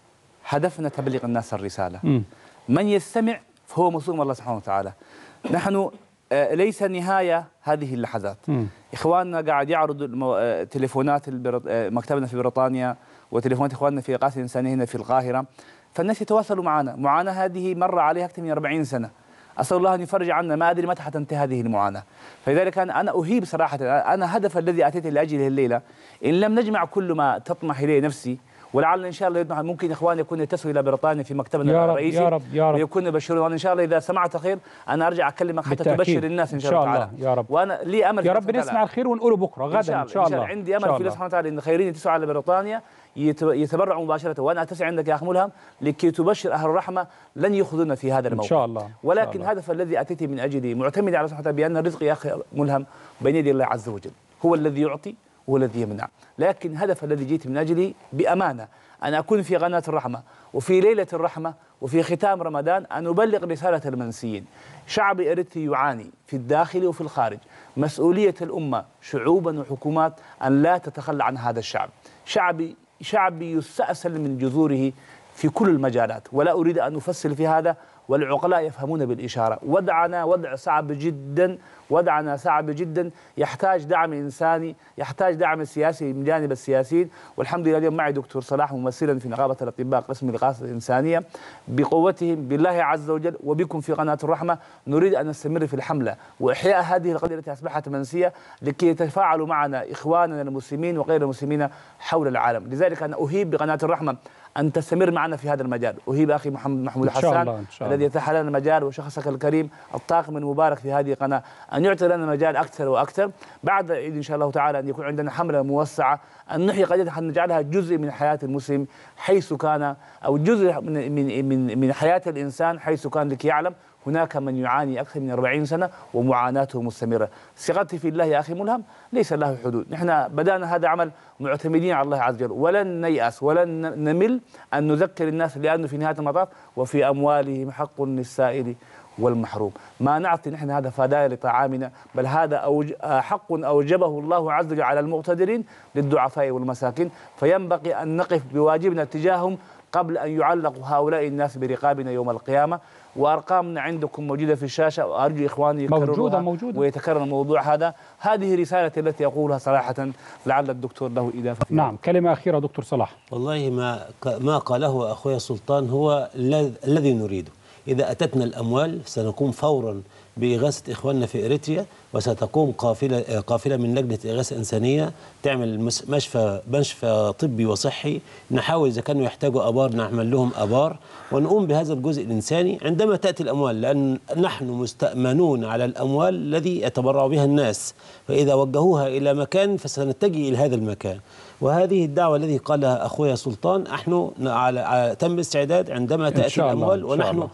هدفنا تبليغ الناس الرساله. م. من يستمع فهو مسؤول من الله سبحانه وتعالى. نحن ليس نهايه هذه اللحظات. م. اخواننا قاعد يعرضوا تليفونات مكتبنا في بريطانيا وتليفونات اخواننا في اغاثه انسانيه هنا في القاهره، فالناس يتواصلوا معنا. معاناه هذه مر عليها اكثر من أربعين سنه. اسال الله ان يفرج عنا، ما ادري متى حتنتهي هذه المعاناه. فلذلك انا اهيب صراحه، انا هدف الذي اتيت لاجله الليله ان لم نجمع كل ما تطمح اليه نفسي، ولعل ان شاء الله ممكن اخواني يكون يتصلوا الى بريطانيا في مكتبنا الرئيسي
يا رب يا رب
ويكون يبشرون. وانا ان شاء الله اذا سمعت خير انا ارجع اكلمك حتى بالتأكيد. تبشر الناس ان شاء, إن شاء الله تعالى.
يا رب.
وانا لي امل
يا رب نسمع الخير ونقوله بكره غدا ان شاء, إن شاء الله.
عندي امل في الله سبحانه وتعالى ان خيرين يتصلوا على بريطانيا يتبرعوا مباشره، وانا اتسع عندك يا اخ ملهم لكي تبشر اهل الرحمه لن يخذونا في هذا الموقف
ان شاء الله.
ولكن الهدف الذي اتيت من اجله معتمد على سبحانه وتعالى بان الرزق يا اخي ملهم بين يدي الله عز وجل، هو الذي يعطي هو الذي يمنع. لكن الهدف الذي جيت من اجله بامانه أن أكون في قناة الرحمة وفي ليلة الرحمة وفي ختام رمضان أن أبلغ رسالة المنسيين. شعب إريتري يعاني في الداخل وفي الخارج. مسؤولية الأمة شعوبا وحكومات أن لا تتخلى عن هذا الشعب. شعبي شعبي يستأصل من جذوره في كل المجالات، ولا أريد أن أفصل في هذا، والعقلاء يفهمون بالإشارة. وضعنا وضع صعب جدا، وضعنا صعب جدا، يحتاج دعم إنساني، يحتاج دعم سياسي من جانب السياسيين. والحمد لله اليوم معي دكتور صلاح ممثلا في نقابة الأطباء قسم الإغاثة الإنسانية. بقوتهم بالله عز وجل وبكم في قناة الرحمة نريد أن نستمر في الحملة وإحياء هذه القضية التي أصبحت منسية لكي يتفاعلوا معنا إخواننا المسلمين وغير المسلمين حول العالم. لذلك أنا أهيب بقناة الرحمة أن تستمر معنا في هذا المجال. أهيب أخي محمد محمود حسان الذي يتاح لنا المجال وشخصك الكريم الطاقم المبارك في هذه القناة أن يعطي لنا مجال أكثر وأكثر. بعد العيد إن شاء الله تعالى أن يكون عندنا حملة موسعة أن نحيي قضية أن نجعلها جزء من حياة المسلم حيث كان، أو جزء من من من من حياة الإنسان حيث كان، لكي يعلم هناك من يعاني أكثر من أربعين سنة ومعاناته مستمرة. ثقتي في الله يا أخي ملهم ليس له حدود. نحن بدأنا هذا عمل معتمدين على الله عز وجل، ولن نيأس ولن نمل أن نذكر الناس، لأنه في نهاية المطاف وفي أموالهم حق للسائل والمحروم. ما نعطي نحن هذا فدايا لطعامنا، بل هذا أوج... حق أوجبه الله عز وجل على المقتدرين للضعفاء والمساكين، فينبغي أن نقف بواجبنا تجاههم قبل أن يعلقوا هؤلاء الناس برقابنا يوم القيامة. وأرقامنا عندكم موجودة في الشاشة، وأرجو إخواني يكرروها موجودة ويتكرر الموضوع هذا. هذه رسالتي التي أقولها صراحة، لعل الدكتور له إضافة.
نعم، كلمة أخيرة دكتور صلاح.
والله ما ما قاله أخويا سلطان هو الذي نريده. إذا أتتنا الأموال سنقوم فورا بإغاثة إخواننا في إريتريا، وستقوم قافلة قافلة من لجنة إغاثة إنسانية تعمل مشفى مشفى طبي وصحي. نحاول إذا كانوا يحتاجوا آبار نعمل لهم آبار، ونقوم بهذا الجزء الإنساني عندما تأتي الأموال، لأن نحن مستأمنون على الأموال الذي يتبرع بها الناس، فإذا وجهوها إلى مكان فسنتجه إلى هذا المكان. وهذه الدعوة التي قالها أخويا سلطان نحن على تم الاستعداد عندما تأتي الأموال، ونحن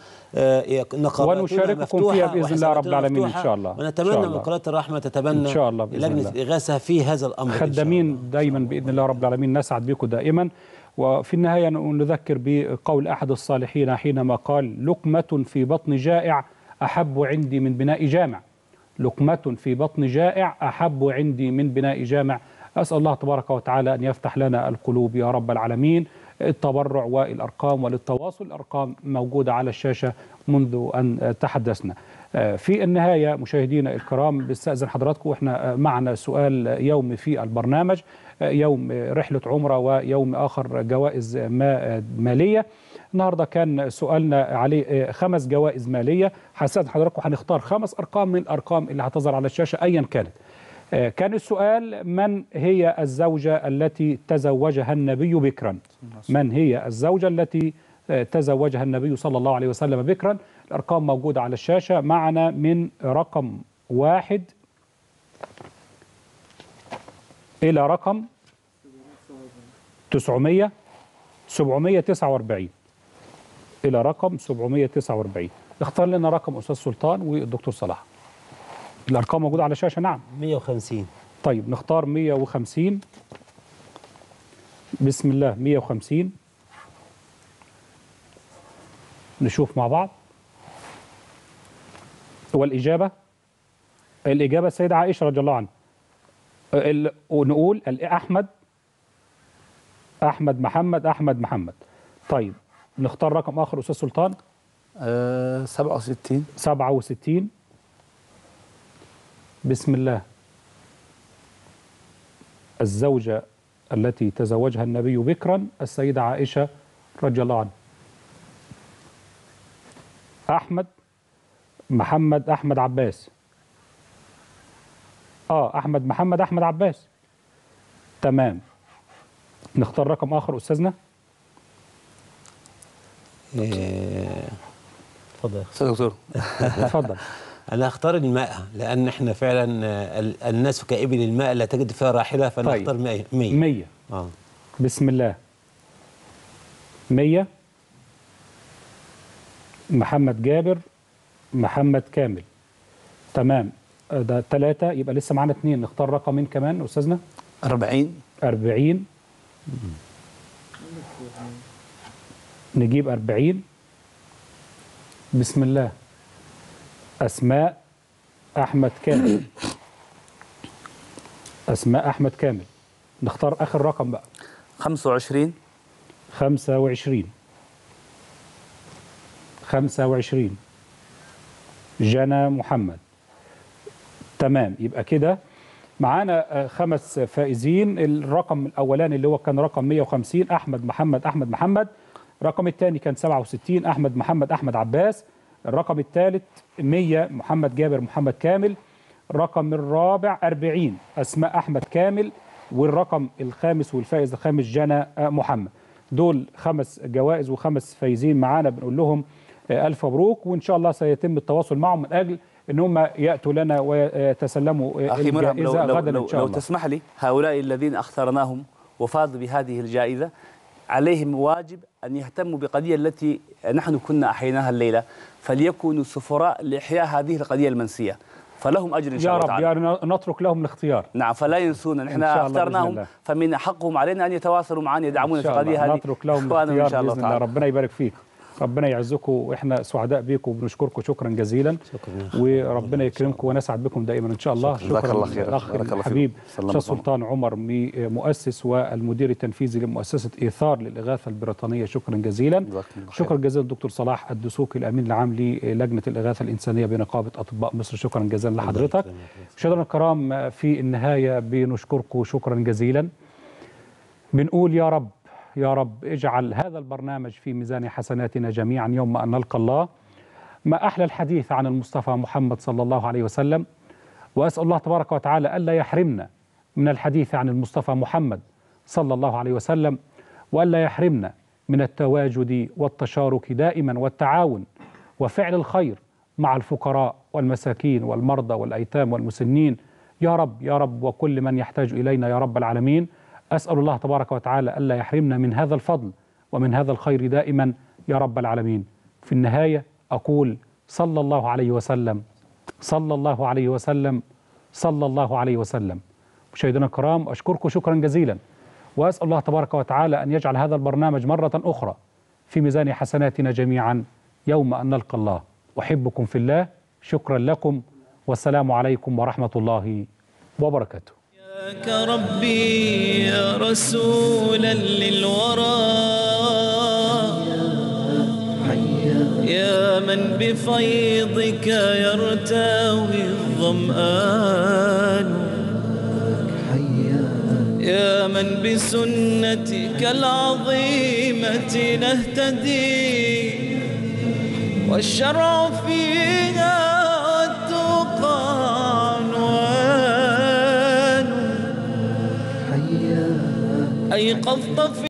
نقاباتنا
ونشارككم فيها بإذن الله رب العالمين إن شاء الله.
ونتمنى من قناة الرحمة تتبنى إن شاء الله لجنة الإغاثة في هذا الأمر.
خدامين دائما بإذن الله رب العالمين، نسعد بكم دائما. وفي النهاية نذكر بقول أحد الصالحين حينما قال: لقمة في بطن جائع أحب عندي من بناء جامع. لقمة في بطن جائع أحب عندي من بناء جامع. أسأل الله تبارك وتعالى أن يفتح لنا القلوب يا رب العالمين. التبرع والأرقام وللتواصل، الأرقام موجودة على الشاشة منذ أن تحدثنا. في النهاية مشاهدينا الكرام، بستأذن حضراتكم، وإحنا معنا سؤال يومي في البرنامج، يوم رحلة عمرة ويوم آخر جوائز مالية. النهاردة كان سؤالنا عليه خمس جوائز مالية. هستأذن حضراتكم هنختار خمس أرقام من الأرقام اللي هتظهر على الشاشة أيا كانت. كان السؤال: من هي الزوجة التي تزوجها النبي بكرا؟ من هي الزوجة التي تزوجها النبي صلى الله عليه وسلم بكرا؟ الأرقام موجودة على الشاشة. معنا من رقم واحد إلى رقم تسعمية سبعمية وتسعة وأربعين إلى رقم سبعمية وتسعة وأربعين. اختار لنا رقم أستاذ سلطان والدكتور صلاح. الأرقام موجودة على الشاشة. نعم
مية وخمسين.
طيب نختار مية وخمسين. بسم الله. مية وخمسين نشوف مع بعض. والإجابة الإجابة السيدة عائشة رضي الله عنها. ونقول أحمد أحمد محمد أحمد محمد. طيب نختار رقم آخر أستاذ سلطان.
أه سبعة وستين.
سبعة وستين. بسم الله. الزوجة التي تزوجها النبي بكرا السيدة عائشة رضي الله عنها. أحمد محمد أحمد عباس. آه أحمد محمد أحمد عباس. تمام. نختار رقم آخر أستاذنا.
اتفضل
استاذ دكتور.
اتفضل.
انا اختار الماء لان احنا فعلا الناس كإبل الماء لا تجد فيها راحله، فانا اختار مية.
مية. اه بسم الله. مية. محمد جابر محمد كامل. تمام. ده ثلاثة، يبقى لسه معانا اثنين. نختار رقمين كمان أستاذنا.
أربعين.
أربعين. نجيب أربعين. بسم الله. أسماء أحمد كامل. أسماء أحمد كامل. نختار آخر رقم بقى.
خمسة وعشرين.
خمسة وعشرين. خمسة وعشرين. جنى محمد. تمام. يبقى كده معانا خمس فائزين. الرقم الأولاني اللي هو كان رقم مية وخمسين أحمد محمد أحمد محمد. الرقم الثاني كان سبعة وستين أحمد محمد أحمد عباس. الرقم الثالث مية محمد جابر محمد كامل. الرقم الرابع أربعين أسماء أحمد كامل. والرقم الخامس والفائز الخامس جنى محمد. دول خمس جوائز وخمس فايزين معانا، بنقول لهم ألف مبروك، وإن شاء الله سيتم التواصل معهم من أجل ان هم ياتوا لنا ويتسلموا
أخي مرحب.
الجائزه
لو,
غدا
لو,
ان شاء
لو
الله.
تسمح لي، هؤلاء الذين اخترناهم وفازوا بهذه الجائزه عليهم واجب ان يهتموا بقضيه التي نحن كنا احييناها الليله، فليكونوا سفراء لاحياء هذه القضيه المنسيه، فلهم اجر ان شاء الله تعالى.
يا رب، يعني نترك لهم الاختيار.
نعم، فلا ينسونا، نحن اخترناهم فمن حقهم علينا ان يتواصلوا معنا يدعمونا في القضيه هذه.
نترك لهم الاختيار ان شاء الله تعالى. ربنا يبارك فيك، ربنا يعزكم، واحنا سعداء بكم وبنشكركم شكرا جزيلا.
شكرا.
وربنا يكرمكم ونسعد بكم دائما ان شاء الله.
شكرا.
شكرا.
الله خير.
الاخ الحبيب استاذ سلطان عمر، مؤسس والمدير التنفيذي لمؤسسه ايثار للاغاثه البريطانيه، شكرا جزيلا. شكرا جزيلا الدكتور صلاح الدسوقي الامين العام للجنه الاغاثه الانسانيه بنقابه اطباء مصر، شكرا جزيلا لحضرتك. مشاهدينا الكرام، في النهايه بنشكركم شكرا جزيلا. بنقول يا رب يا رب اجعل هذا البرنامج في ميزان حسناتنا جميعا يوم أن نلقى الله. ما أحلى الحديث عن المصطفى محمد صلى الله عليه وسلم، وأسأل الله تبارك وتعالى ألا يحرمنا من الحديث عن المصطفى محمد صلى الله عليه وسلم، وألا يحرمنا من التواجد والتشارك دائما والتعاون وفعل الخير مع الفقراء والمساكين والمرضى والأيتام والمسنين يا رب يا رب، وكل من يحتاج إلينا يا رب العالمين. أسأل الله تبارك وتعالى ألا يحرمنا من هذا الفضل ومن هذا الخير دائما يا رب العالمين. في النهاية أقول صلى الله عليه وسلم صلى الله عليه وسلم صلى الله عليه وسلم. مشاهدينا الكرام، أشكركم شكرا جزيلا، وأسأل الله تبارك وتعالى أن يجعل هذا البرنامج مرة أخرى في ميزان حسناتنا جميعا يوم أن نلقى الله. أحبكم في الله، شكرا لكم، والسلام عليكم ورحمة الله وبركاته.
ياك ربي يا رسولا للورى، يا من بفيضك يرتوي الظمآن، يا من بسنتك العظيمة نهتدي، والشرع فيها والتقى عنوان. أيقظت في